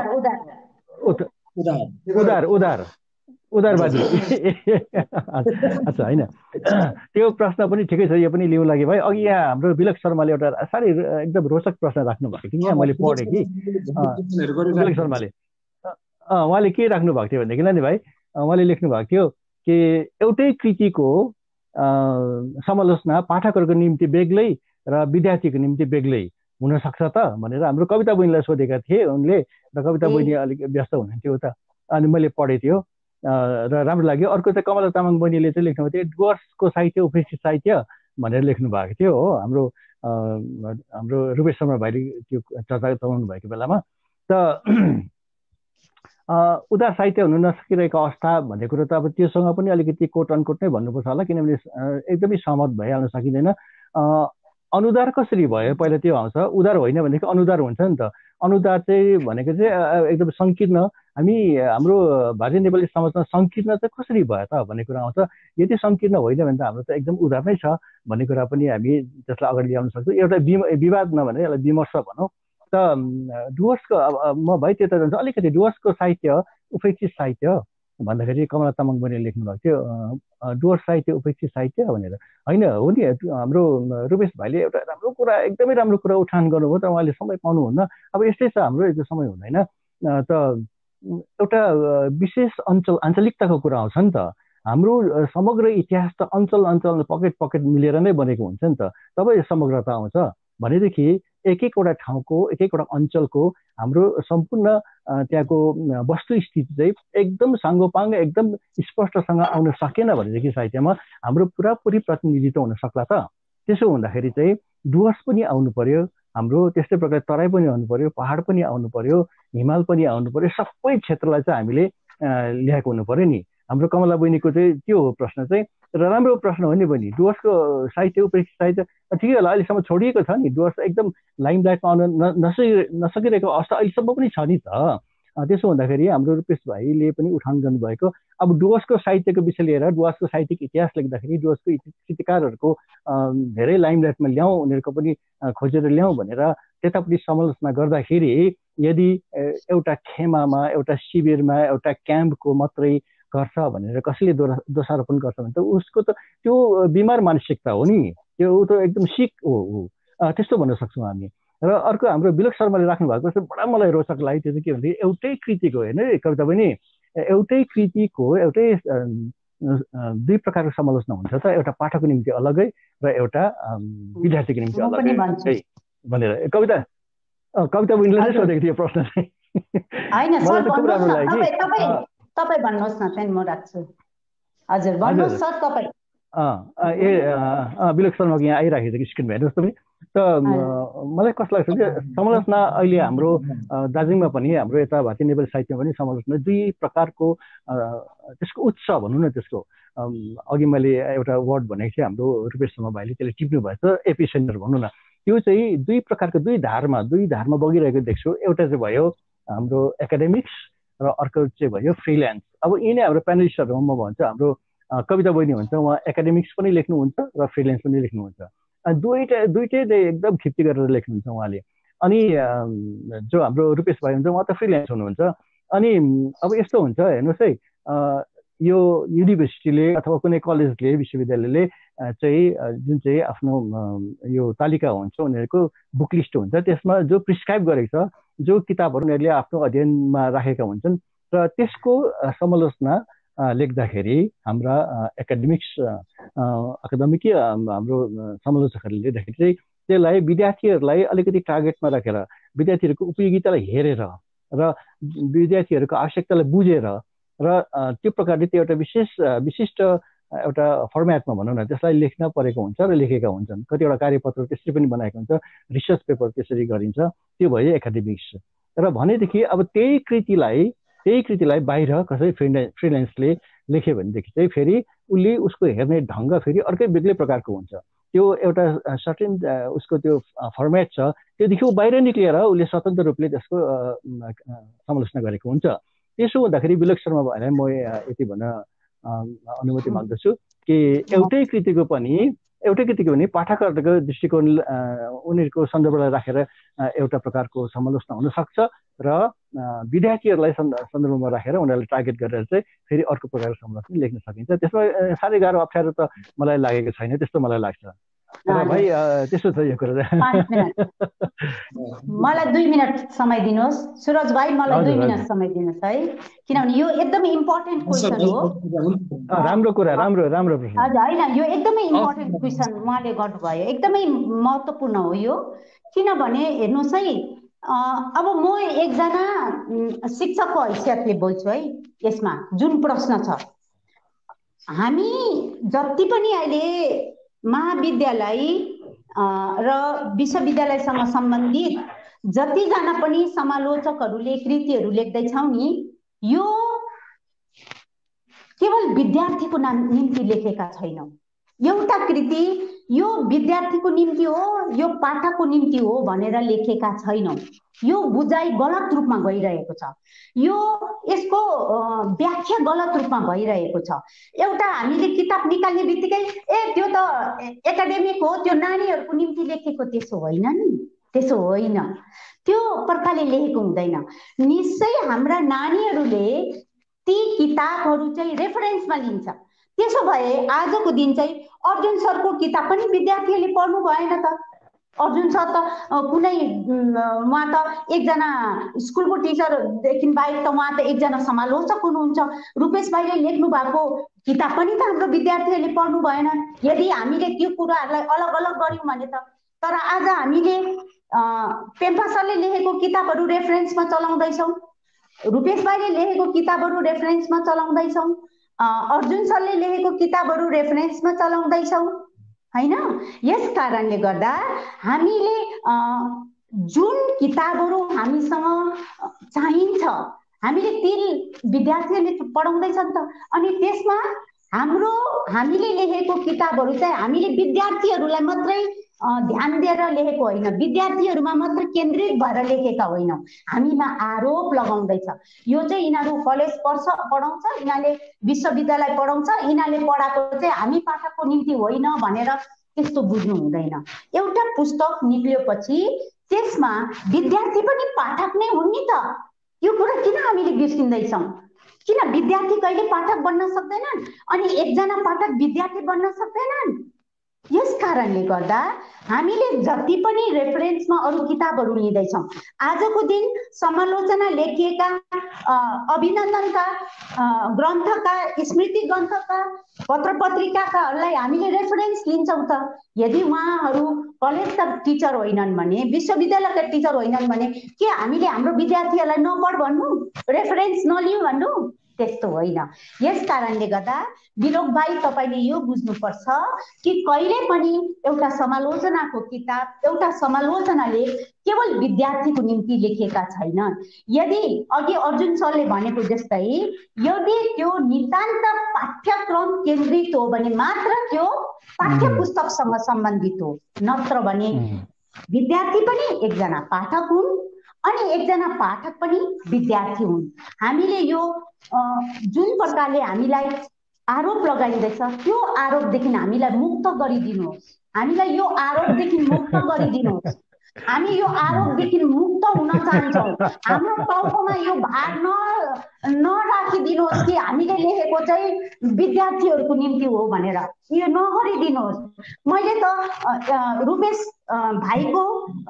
उदार उदार उदारवादी अच्छा होइन, त्यो प्रश्न पनि ठिकै छ, यो पनि लिउँ लागि भाइ। अघि यहाँ हाम्रो बिलक शर्माले एउटा साह्रै एकदम रोचक प्रश्न राख्नु भएको थियो, यहाँ मैले पढेँ कि बिलक शर्माले उहाँले के राख्नु भएको थियो भनेदेखि नि भाइ, उहाँले लेख्नु भएको थियो कि एउटै कृतिको समालोचना पाठकहरूको निम्ति बेग्लै र विद्यार्थीको निम्ति बेग्लै हुनसक्छ त भनेर हाम्रो कविता बहिनीलाई सोधेका थिए उनले, र कविता बहिनी अलिक व्यस्त हुनुहुन्थ्यो त, अनि मैले पढेको थियो र राम्रो लाग्यो। अर्को चाहिँ कमला तामाङ बहिनीले चाहिँ लेख्नुभएको थियो डुवर्सको साहित्य उपेक्षित साहित्य भनेर लेख्नु भएको थियो हो। हाम्रो हाम्रो रूपेश शर्मा भाइले त्यो चर्चा चलाउनु भएको बेलामा त उदार साहित्य हुन नसकिरहेको अवस्था भन्ने कुरो त अब त्योसँग पनि अलिकति कोट अनकोट नै भन्नुपर्छ होला, किनभने एकदमै सहमत भइहाल्न सकिँदैन। अनुदार कसरी भयो पहिला त्यो आउँछ, उदार होइन भनेदेखि अनुदार हुन्छ नि त। अनुदार चाहिँ भनेको चाहिँ एकदम सङ्कीर्ण, हामी हाम्रो भारतीय नेपाली समाजमा सङ्कीर्ण चाहिँ कसरी भयो त भन्ने कुरा आउँछ। यदि सङ्कीर्ण होइन भने त हाम्रो त एकदम उदार नै छ भन्ने कुरा पनि हामी त्यसलाई अगाडि ल्याउन सक्छौँ। एउटा विवाद नभने यसलाई विमर्श भनौँ त। डुवर्सको अब म भाइ त्यता जान्छ अलिकति, डुवर्सको साहित्य उपेक्षित साहित्य भन्दाखेरि कमला तामाङ बहिनीले लेख्नु भएको थियो डुवर्स साहित्य उपेक्षित साहित्य भनेर। होइन हो नि, हाम्रो रूपेश भाइले एउटा राम्रो कुरा एकदमै राम्रो कुरा उठान गर्नुभयो त उहाँले समय पाउनुहुन्न। अब यस्तै छ हाम्रो यो समय हुँदैन त, एउटा विशेष अञ्चल आञ्चलिकताको कुरा आउँछ नि त। हाम्रो समग्र इतिहास त अञ्चल अञ्चल पकेट पकेट मिलेर नै बनेको हुन्छ नि त, तब यो समग्रता आउँछ। भनेदेखि एक एकवटा ठाउँको एक एकवटा अञ्चलको हाम्रो सम्पूर्ण त्यहाँको वस्तुस्थिति चाहिँ एकदम साङ्गोपाङ्ग एकदम स्पष्टसँग आउन सकेन भनेदेखि साहित्यमा हाम्रो पुरापुरी प्रतिनिधित्व हुन सक्ला त। त्यसो हुँदाखेरि चाहिँ डुवर्स पनि आउनु पर्यो, हाम्रो त्यस्तै प्रकार तराई पनि आउनु पर्यो, पहाड पनि आउनु पर्यो, हिमाल पनि आउनु पर्यो, सबै क्षेत्रलाई चाहिँ हामीले ल्याएको हुनु पर्यो नि। हाम्रो कमला बहिनीको चाहिँ त्यो हो प्रश्न चाहिँ, र राम्रो प्रश्न हो नि बहिनी। डुवर्सको साहित्य उपेक्षित साहित्य ठिकै होला, अहिलेसम्म छोडिएको छ नि, डुवर्स एकदम लाइमलाइटमा आउन नसकि नसकिरहेको अवस्था अहिलेसम्म पनि छ नि त। त्यसो हुँदाखेरि हाम्रो रूपेश भाइले पनि उठान गर्नुभएको अब डुवर्सको साहित्यको विषय लिएर डुवर्सको साहित्यिक इतिहास लेख्दाखेरि डुवर्सको कृतिकारहरूको धेरै लाइमलाइटमा ल्याउँ, उनीहरूको पनि खोजेर ल्याउँ भनेर त्यतापट्टि समालोचना गर्दाखेरि यदि एउटा खेमामा एउटा शिविरमा एउटा क्याम्पको मात्रै गर्छ भनेर कसैले दोषारोपण गर्छ भने त उसको त त्यो बिमार मानसिकता हो नि, त्यो त एकदम सिक हो। त्यस्तो भन्न सक्छौँ हामी। र अर्को हाम्रो बिलक शर्माले राख्नु भएको चाहिँ बडा मलाई रोचक लाग्यो, त्यो चाहिँ के भन्दाखेरि एउटै कृतिको होइन कविता पनि एउटै कृतिको एउटै दुई प्रकारको समालोचना हुन्छ त, एउटा पाठकको निम्ति अलगै र एउटा विद्यार्थीको निम्ति अलगै भनेर। कविता कविता बहिनीले नै सोधेको थियो प्रश्न चाहिँ, मलाई त खुब राम्रो लाग्यो। तपाईँ भन्नुहोस् न, त्यहाँदेखि म राख्छु। हजुर भन्नुहोस् सर तपाईँ। ए बिलक शर्माको यहाँ आइराखेको छ स्क्रिनमा हेर्नुहोस् तपाईँ। त मलाई कस्तो लाग्छ कि समालोचना अहिले हाम्रो दार्जिलिङमा पनि हाम्रो यता भारतीय नेपाली साहित्यमा पनि समालोचना दुई प्रकारको त्यसको उत्स भनौँ न, त्यसको अघि मैले एउटा वर्ड भनेको थिएँ हाम्रो रूपेश शर्मा भाइले त्यसले टिप्नु भएछ एपिसेन्टर भनौँ न, त्यो चाहिँ दुई प्रकारको दुई धारमा दुई धारमा बगिरहेको देख्छु। एउटा चाहिँ भयो हाम्रो एकाडेमिक्स र अर्को चाहिँ भयो फ्रिल्यान्स। अब यिनै हाम्रो प्यानलिस्टहरू म भन्छु, हाम्रो कविता बहिनी हुन्छ, उहाँ एकाडेमिक्स पनि लेख्नुहुन्छ र फ्रिल्यान्स पनि लेख्नुहुन्छ। दुईटा दुईटै एकदम खिप्ती गरेर लेख्नुहुन्छ उहाँले। अनि जो हाम्रो रूपेश भाइ हुन्छ उहाँ त फ्रिल्यान्स हुनुहुन्छ। अनि अब यस्तो हुन्छ हेर्नुहोस् है, यो युनिभर्सिटीले अथवा कुनै कलेजले विश्वविद्यालयले चाहिँ जुन चाहिँ आफ्नो यो तालिका हुन्छ उनीहरूको बुक लिस्ट हुन्छ, त्यसमा जो प्रिस्क्राइब गरेको छ जो किताबहरू उनीहरूले आफ्नो अध्ययनमा राखेका हुन्छन् र त्यसको समालोचना लेख्दाखेरि हाम्रा एकाडेमिक्स अकादमिक हाम्रो समालोचकहरूले लेख्दाखेरि चाहिँ त्यसलाई विद्यार्थीहरूलाई अलिकति टार्गेटमा राखेर विद्यार्थीहरूको उपयोगितालाई हेरेर र विद्यार्थीहरूको आवश्यकतालाई बुझेर र त्यो प्रकारले त्यो एउटा विशेष विशिष्ट एउटा फर्मेटमा भनौँ न त्यसलाई लेख्न परेको हुन्छ र लेखेका हुन्छन्। कतिवटा कार्यपत्र त्यसरी पनि बनाएको हुन्छ, रिसर्च पेपर त्यसरी गरिन्छ, त्यो भयो एकाडेमिक्स। र भनेदेखि अब त्यही कृतिलाई त्यही कृतिलाई बाहिर कसै फ्रिल्यान्सले लेख्यो भनेदेखि चाहिँ फेरि उसले उसको हेर्ने ढङ्ग फेरि अर्कै बेग्लै प्रकारको हुन्छ। त्यो एउटा सर्टेन उसको त्यो फर्मेट छ, त्योदेखि ऊ बाहिर निक्लिएर उसले स्वतन्त्र रूपले त्यसको समालोचना गरेको हुन्छ। त्यसो हुँदाखेरि बिलक शर्मा भएर म यति भन्न अनुमति माग्दछु कि एउटै कृतिको पनि एउटै कृतिको पनि पाठकहरूको दृष्टिकोण उनीहरूको सन्दर्भलाई राखेर एउटा प्रकारको समालोचना हुनसक्छ र विद्यार्थीहरूलाई सन्दर्भमा राखेर उनीहरूलाई टार्गेट गरेर चाहिँ फेरि अर्को प्रकारको समालोचना लेख्न सकिन्छ। त्यसमा साह्रै गाह्रो अप्ठ्यारो त मलाई लागेको छैन, त्यस्तो मलाई लाग्छ। भाइ त्यस्तो छ यो कुरा। मलाई दुई मिनट समय दिनुहोस् सुरज भाइ, मलाई दुई मिनट समय दिनुहोस् है, किनभने यो एकदमै इम्पोर्टेन्ट क्वेसन हो। राम्रो कुरा, राम्रो राम्रो प्रश्न। हजुर होइन, यो एकदमै इम्पोर्टेन्ट क्वेसन उहाँले गर्नुभयो, एकदमै महत्त्वपूर्ण हो यो। किनभने हेर्नुहोस् है, अब म एकजना शिक्षकको हैसियतले बोल्छु है यसमा। जुन प्रश्न छ, हामी जति पनि अहिले महाविद्यालय र विश्वविद्यालयसँग सम्बन्धित जतिजना पनि समालोचकहरूले कृतिहरू लेख्दैछौँ नि, यो केवल विद्यार्थीको नाम निम्ति लेखेका छैनौँ। एउटा कृति यो विद्यार्थीको निम्ति हो, यो पाठकको निम्ति हो भनेर लेखेका छैनौँ। यो बुझाइ गलत रूपमा गइरहेको छ, यो यसको व्याख्या गलत रूपमा भइरहेको छ। एउटा हामीले किताब निकाल्ने बित्तिकै ए त्यो त एकाडेमिक हो, त्यो नानीहरूको निम्ति लेखेको, त्यसो होइन नि, त्यसो होइन, त्यो प्रकारले लेखेको हुँदैन। निश्चय हाम्रा नानीहरूले ती किताबहरू चाहिँ रेफरेन्समा लिन्छ। त्यसो भए आजको दिन चाहिँ अर्जुन सरको किताब पनि विद्यार्थीहरूले पढ्नु भएन त। अर्जुन सर त कुनै उहाँ त एकजना स्कुलको टिचरदेखि बाहेक त उहाँ त एकजना समालोचक हुनुहुन्छ। रूपेश भाइले लेख्नु भएको किताब पनि त हाम्रो विद्यार्थीहरूले पढ्नु भएन। यदि हामीले त्यो कुराहरूलाई अलग अलग गऱ्यौँ भने त। तर आज हामीले पेम्पा सरले लेखेको किताबहरू रेफरेन्समा चलाउँदैछौँ, रूपेश भाइले लेखेको किताबहरू रेफरेन्समा चलाउँदैछौँ, अर्जुन सरले लेखेको किताबहरू रेफरेन्समा चलाउँदैछौँ हैन। यस कारणले गर्दा हामीले जुन किताबहरू हामीसँग चाहिन्छ हामीले ती विद्यार्थीहरूले पढाउँदैछन् त। अनि त्यसमा हाम्रो हामीले लेखेको किताबहरू चाहिँ हामीले विद्यार्थीहरूलाई मात्रै ध्यान दिएर लेखेको होइन, विद्यार्थीहरूमा मात्र केन्द्रित भएर लेखेका होइनौँ। हामीमा आरोप लगाउँदैछ यो चाहिँ यिनीहरू कलेज पढ्छ पढाउँछ, यिनीहरूले विश्वविद्यालय पढाउँछ, यिनीहरूले पढाएको चाहिँ हामी पाठकको निम्ति होइन भनेर त्यस्तो बुझ्नु हुँदैन। एउटा पुस्तक निक्लिएपछि त्यसमा विद्यार्थी पनि पाठक नै हुन् नि त। यो कुरा किन हामीले बिर्सिँदैछौँ? किन विद्यार्थी कहिले पाठक बन्न सक्दैनन् अनि एकजना पाठक विद्यार्थी बन्न सक्दैनन्? यस कारणले गर्दा हामीले जति पनि रेफरेन्समा अरू किताबहरू लिँदैछौँ, आजको दिन समालोचना लेखिएका अभिनन्दनका ग्रन्थका स्मृति ग्रन्थका पत्र पत्रिकाकाहरूलाई हामीले रेफरेन्स लिन्छौँ त। यदि उहाँहरू कलेजका टिचर होइनन् भने, विश्वविद्यालयका टिचर होइनन् भने के हामीले हाम्रो विद्यार्थीहरूलाई नपढ भन्नु, रेफरेन्स नलिउँ भन्नु? त्यस्तो होइन। यस कारणले गर्दा बिलोक भाइ तपाईले यो बुझ्नुपर्छ कि कहिले पनि एउटा समालोचनाको किताब, एउटा समालोचना लेख केवल विद्यार्थीको निम्ति लेखिएका छैनन्। यदि अघि अर्जुन सरले भनेको जस्तै यदि त्यो नितान्त पाठ्यक्रम केन्द्रित हो भने मात्र त्यो पाठ्य पुस्तकसँग सम्बन्धित हो, नत्र भने विद्यार्थी पनि एकजना पाठक हुन् अनि एकजना पाठक पनि विद्यार्थी हुन्। हामीले यो जुन प्रकारले हामीलाई आरोप लगाइँदैछ त्यो आरोपदेखि हामीलाई मुक्त गरिदिनुहोस्, हामीलाई यो आरोपदेखि मुक्त गरिदिनुहोस्। हामी यो आरोपदेखि मुक्त हुन चाहन्छौँ। हाम्रो टाउकोमा यो भार न नराखिदिनुहोस् कि हामीले लेखेको चाहिँ विद्यार्थीहरूको निम्ति हो भनेर, यो नगरिदिनुहोस्। मैले त रूपेश भाइको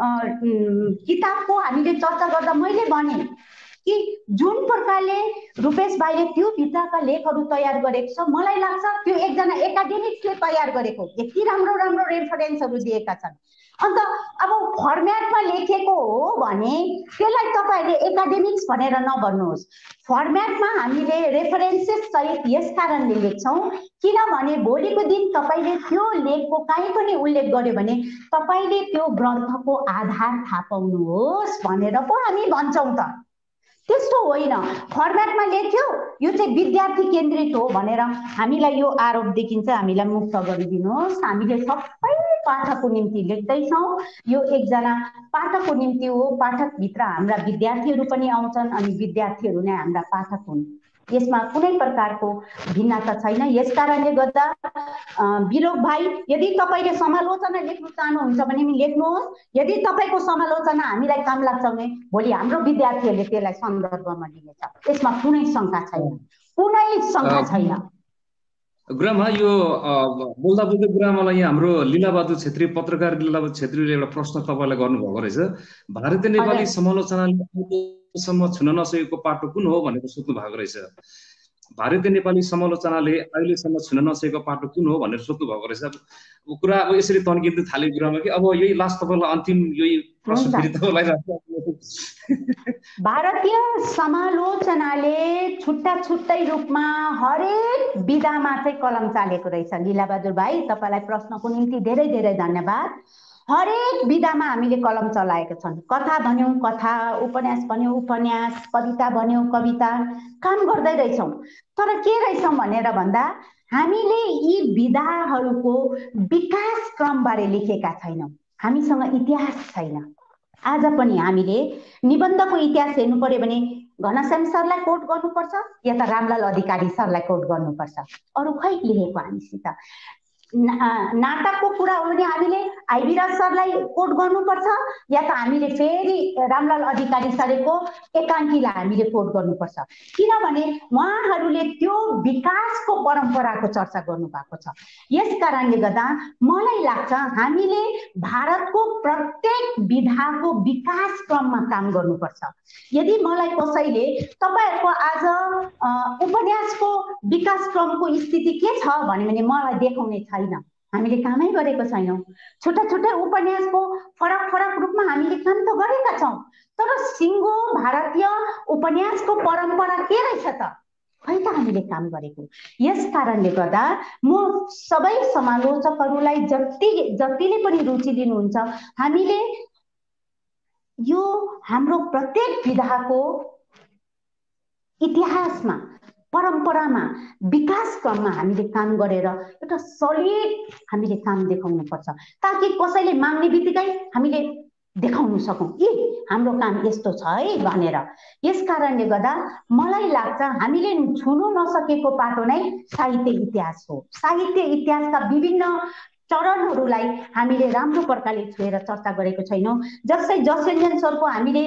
किताबको हामीले चर्चा गर्दा मैले भने कि जुन प्रकारले रूपेश भाइले त्यो भित्रका लेखहरू तयार गरेको छ, मलाई लाग्छ त्यो एकजना एकाडेमिक्सले तयार गरेको। यति राम्रो राम्रो रेफरेन्सहरू दिएका छन्। अन्त अब फर्म्याटमा लेखेको हो भने त्यसलाई तपाईँले एकाडेमिक्स भनेर नभन्नुहोस्। फर्म्याटमा हामीले रेफरेन्सेस सहित यस कारणले लेख्छौँ किनभने भोलिको दिन तपाईँले त्यो लेखको काहीँ पनि उल्लेख गर्यो भने तपाईँले त्यो ग्रन्थको आधार थाहा पाउनुहोस् भनेर पो हामी भन्छौँ त। त्यस्तो होइन, फर्म्याटमा लेख्यो यो चाहिँ विद्यार्थी केन्द्रित हो भनेर हामीलाई यो आरोप देखिन्छ, हामीलाई मुक्त गरिदिनुहोस्। हामीले सबै पाठकको निम्ति लेख्दैछौँ, यो एकजना पाठकको निम्ति हो। पाठकभित्र हाम्रा विद्यार्थीहरू पनि आउँछन् अनि विद्यार्थीहरू नै हाम्रा पाठक हुन्। यसमा कुनै प्रकारको भिन्नता छैन। यस कारणले गर्दा बिलोक भाइ यदि तपाईँले समालोचना लेख्न चाहनुहुन्छ भने लेख्नुहोस्। यदि तपाईँको समालोचना हामीलाई काम लाग्छ भने भोलि हाम्रो विद्यार्थीहरूले त्यसलाई सन्दर्भमा लिनेछ। यसमा कुनै शङ्का छैन, कुनै शङ्का छैन। गुरुमा यो बोल्दा बोल्दै गुरुमालाई यहाँ हाम्रो लीलाबहादुर छेत्री, पत्रकार लीलाबहादुर छेत्रीले एउटा प्रश्न तपाईँलाई गर्नुभएको रहेछ। भारतीय नेपाली समालोचनाले सम्म छुन नसकेको पाटो कुन हो भनेर सोध्नु भएको रहेछ। भारतीय नेपाली समालोचनाले अहिलेसम्म छुन नसकेको पाटो कुन हो भनेर सोध्नु भएको रहेछ। अब कुरा अब यसरी तन्किँदै थाल्यो गुरुमा कि अब यही लास्ट तपाईँलाई अन्तिम यही प्रश्न फेरि तपाईँलाई भारतीय समालोचनाले छुट्टा छुट्टै रूपमा हरेक विधामा चाहिँ कलम चालेको रहेछ। लीलाबहादुर भाइ तपाईँलाई प्रश्नको निम्ति धेरै धेरै धन्यवाद। हरेक विधामा हामीले कलम चलाएको छन्। कथा भन्यौँ कथा, उपन्यास भन्यौँ उपन्यास, कविता भन्यौँ कविता, काम गर्दै रहेछौँ। तर के रहेछौँ भनेर भन्दा हामीले यी विधाहरूको विकास क्रमबारे लेखेका छैनौँ। हामीसँग इतिहास छैन। आज पनि हामीले निबन्धको इतिहास हेर्नु पर्यो भने घनश्याम सरलाई कोट गर्नुपर्छ या त रामलाल अधिकारी सरलाई कोट गर्नुपर्छ, अरू खै लेखेको हामीसित। नाटकको कुरा हो भने हामीले आइबिराज सरलाई कोट गर्नुपर्छ या त हामीले फेरि रामलाल अधिकारी सरको एकाङ्कीलाई हामीले कोट गर्नुपर्छ, किनभने उहाँहरूले त्यो विकासको परम्पराको चर्चा गर्नुभएको छ। यस कारणले गर्दा मलाई लाग्छ हामीले भारतको प्रत्येक विधाको विकास क्रममा काम गर्नुपर्छ। यदि मलाई कसैले तपाईहरुको आज उपन्यासको विकास क्रमको स्थिति के छ भन्यो भने मलाई देखाउने छैन, हामीले कामै गरेको छैनौं। छोटा छोटा उपन्यासको फरक फरक रूपमा हामीले काम त गरेका छौं, तर सिङ्गो भारतीय उपन्यासको परम्परा के रहेछ त खै त हामीले काम गरेको। यस कारणले गर्दा म सबै समालोचकहरूलाई जति जतिले पनि रुचि लिनुहुन्छ, हामीले यो हाम्रो प्रत्येक विधाको इतिहासमा परम्परामा विकास क्रममा हामीले काम गरेर एउटा सलिड हामीले काम देखाउनु पर्छ, ताकि कसैले माग्ने बित्तिकै हामीले देखाउन सकौं कि हाम्रो काम यस्तो छ है भनेर। यस कारणले गर्दा मलाई लाग्छ हामीले छुनु नसकेको पाटो नै साहित्य इतिहास हो। साहित्य इतिहासका विभिन्न चरणहरूलाई हामीले राम्रो प्रकारले छुएर चर्चा गरेको छैनौं। जस्तै जसञ्जन सरको हामीले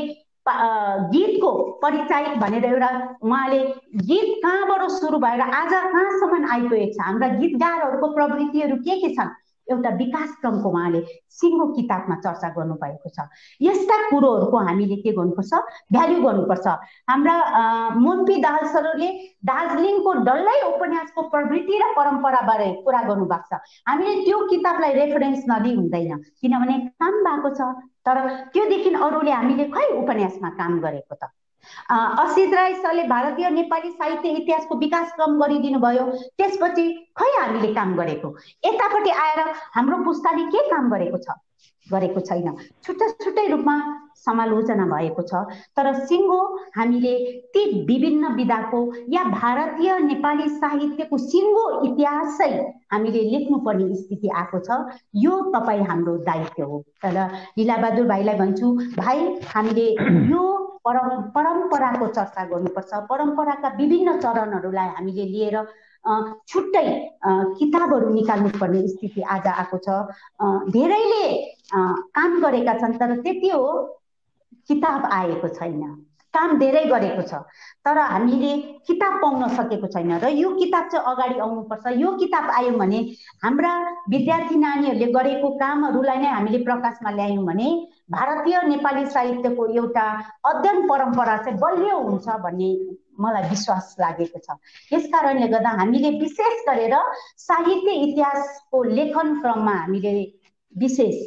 गीतको परिचय भनेर एउटा उहाँले गीत कहाँबाट सुरु भएर आज कहाँसम्म आइपुगेको छ, हाम्रा गीतकारहरूको प्रवृत्तिहरू के के छन्, एउटा विकास क्रमको उहाँले सिङ्गो किताबमा चर्चा गर्नुभएको छ। यस्ता कुरोहरूको हामीले के गर्नुपर्छ, भ्याल्यु गर्नुपर्छ। हाम्रा मोन्पी दाहाल सरले दार्जिलिङको डल्लै उपन्यासको प्रवृत्ति र परम्पराबारे कुरा गर्नुभएको छ। हामीले त्यो किताबलाई रेफरेन्स नदिई हुँदैन, किनभने काम भएको छ, तर त्योदेखि अरूले हामीले खै उपन्यासमा काम गरेको त। असित राई सरले भारतीय नेपाली साहित्य इतिहासको विकास क्रम गरिदिनु भयो, त्यसपछि खै हामीले काम गरेको। यतापट्टि आएर हाम्रो पुस्ताले के काम गरेको छ, गरेको छैन। छुट्टा छुट्टै रूपमा समालोचना भएको छ, तर सिङ्गो हामीले ती विभिन्न विधाको या भारतीय नेपाली साहित्यको सिङ्गो इतिहासै हामीले लेख्नुपर्ने स्थिति आएको छ। यो तपाईँ हाम्रो दायित्व हो। तर लीलाबहादुर भाइलाई भन्छु, भाइ हामीले यो परम परम्पराको चर्चा गर्नुपर्छ। परम्पराका विभिन्न चरणहरूलाई हामीले लिएर छुट्टै किताबहरू निकाल्नु पर्ने स्थिति आज आएको छ। धेरैले काम गरेका छन्, तर त्यति हो किताब आएको छैन। काम धेरै गरेको छ, तर हामीले किताब पाउन सकेको छैन र यो किताब चाहिँ अगाडि आउनुपर्छ। यो किताब आयो भने हाम्रा विद्यार्थी नानीहरूले गरेको कामहरूलाई नै हामीले प्रकाशमा ल्यायौँ भने भारतीय नेपाली साहित्यको एउटा अध्ययन परम्परा चाहिँ बलियो हुन्छ भन्ने मलाई विश्वास लागेको छ। यस कारणले गर्दा हामीले विशेष गरेर साहित्य इतिहासको लेखन क्रममा हामीले विशेष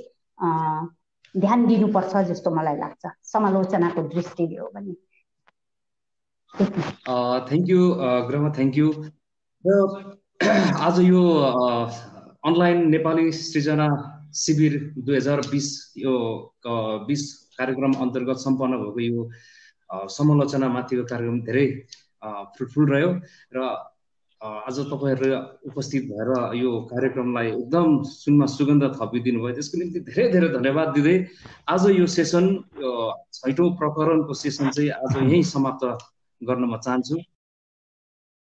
ध्यान दिनुपर्छ जस्तो मलाई लाग्छ, समालोचनाको दृष्टिले हो भने। थ्याङ्क यू ग्रमा, थ्याङ्क यू। र आज यो अनलाइन नेपाली सृजना शिविर दुई हजार बिस यो बिस कार्यक्रम अन्तर्गत सम्पन्न भएको यो समालोचनामाथिको कार्यक्रम धेरै फ्रुटफुल रह्यो र आज तपाईँहरू उपस्थित भएर यो कार्यक्रमलाई एकदम सुनमा सुगन्ध थपिदिनु भयो, त्यसको निम्ति धेरै धेरै धन्यवाद दिँदै आज यो सेसन छैटौँ प्रकरणको सेसन चाहिँ आज यहीँ समाप्त गर्न म चाहन्छु।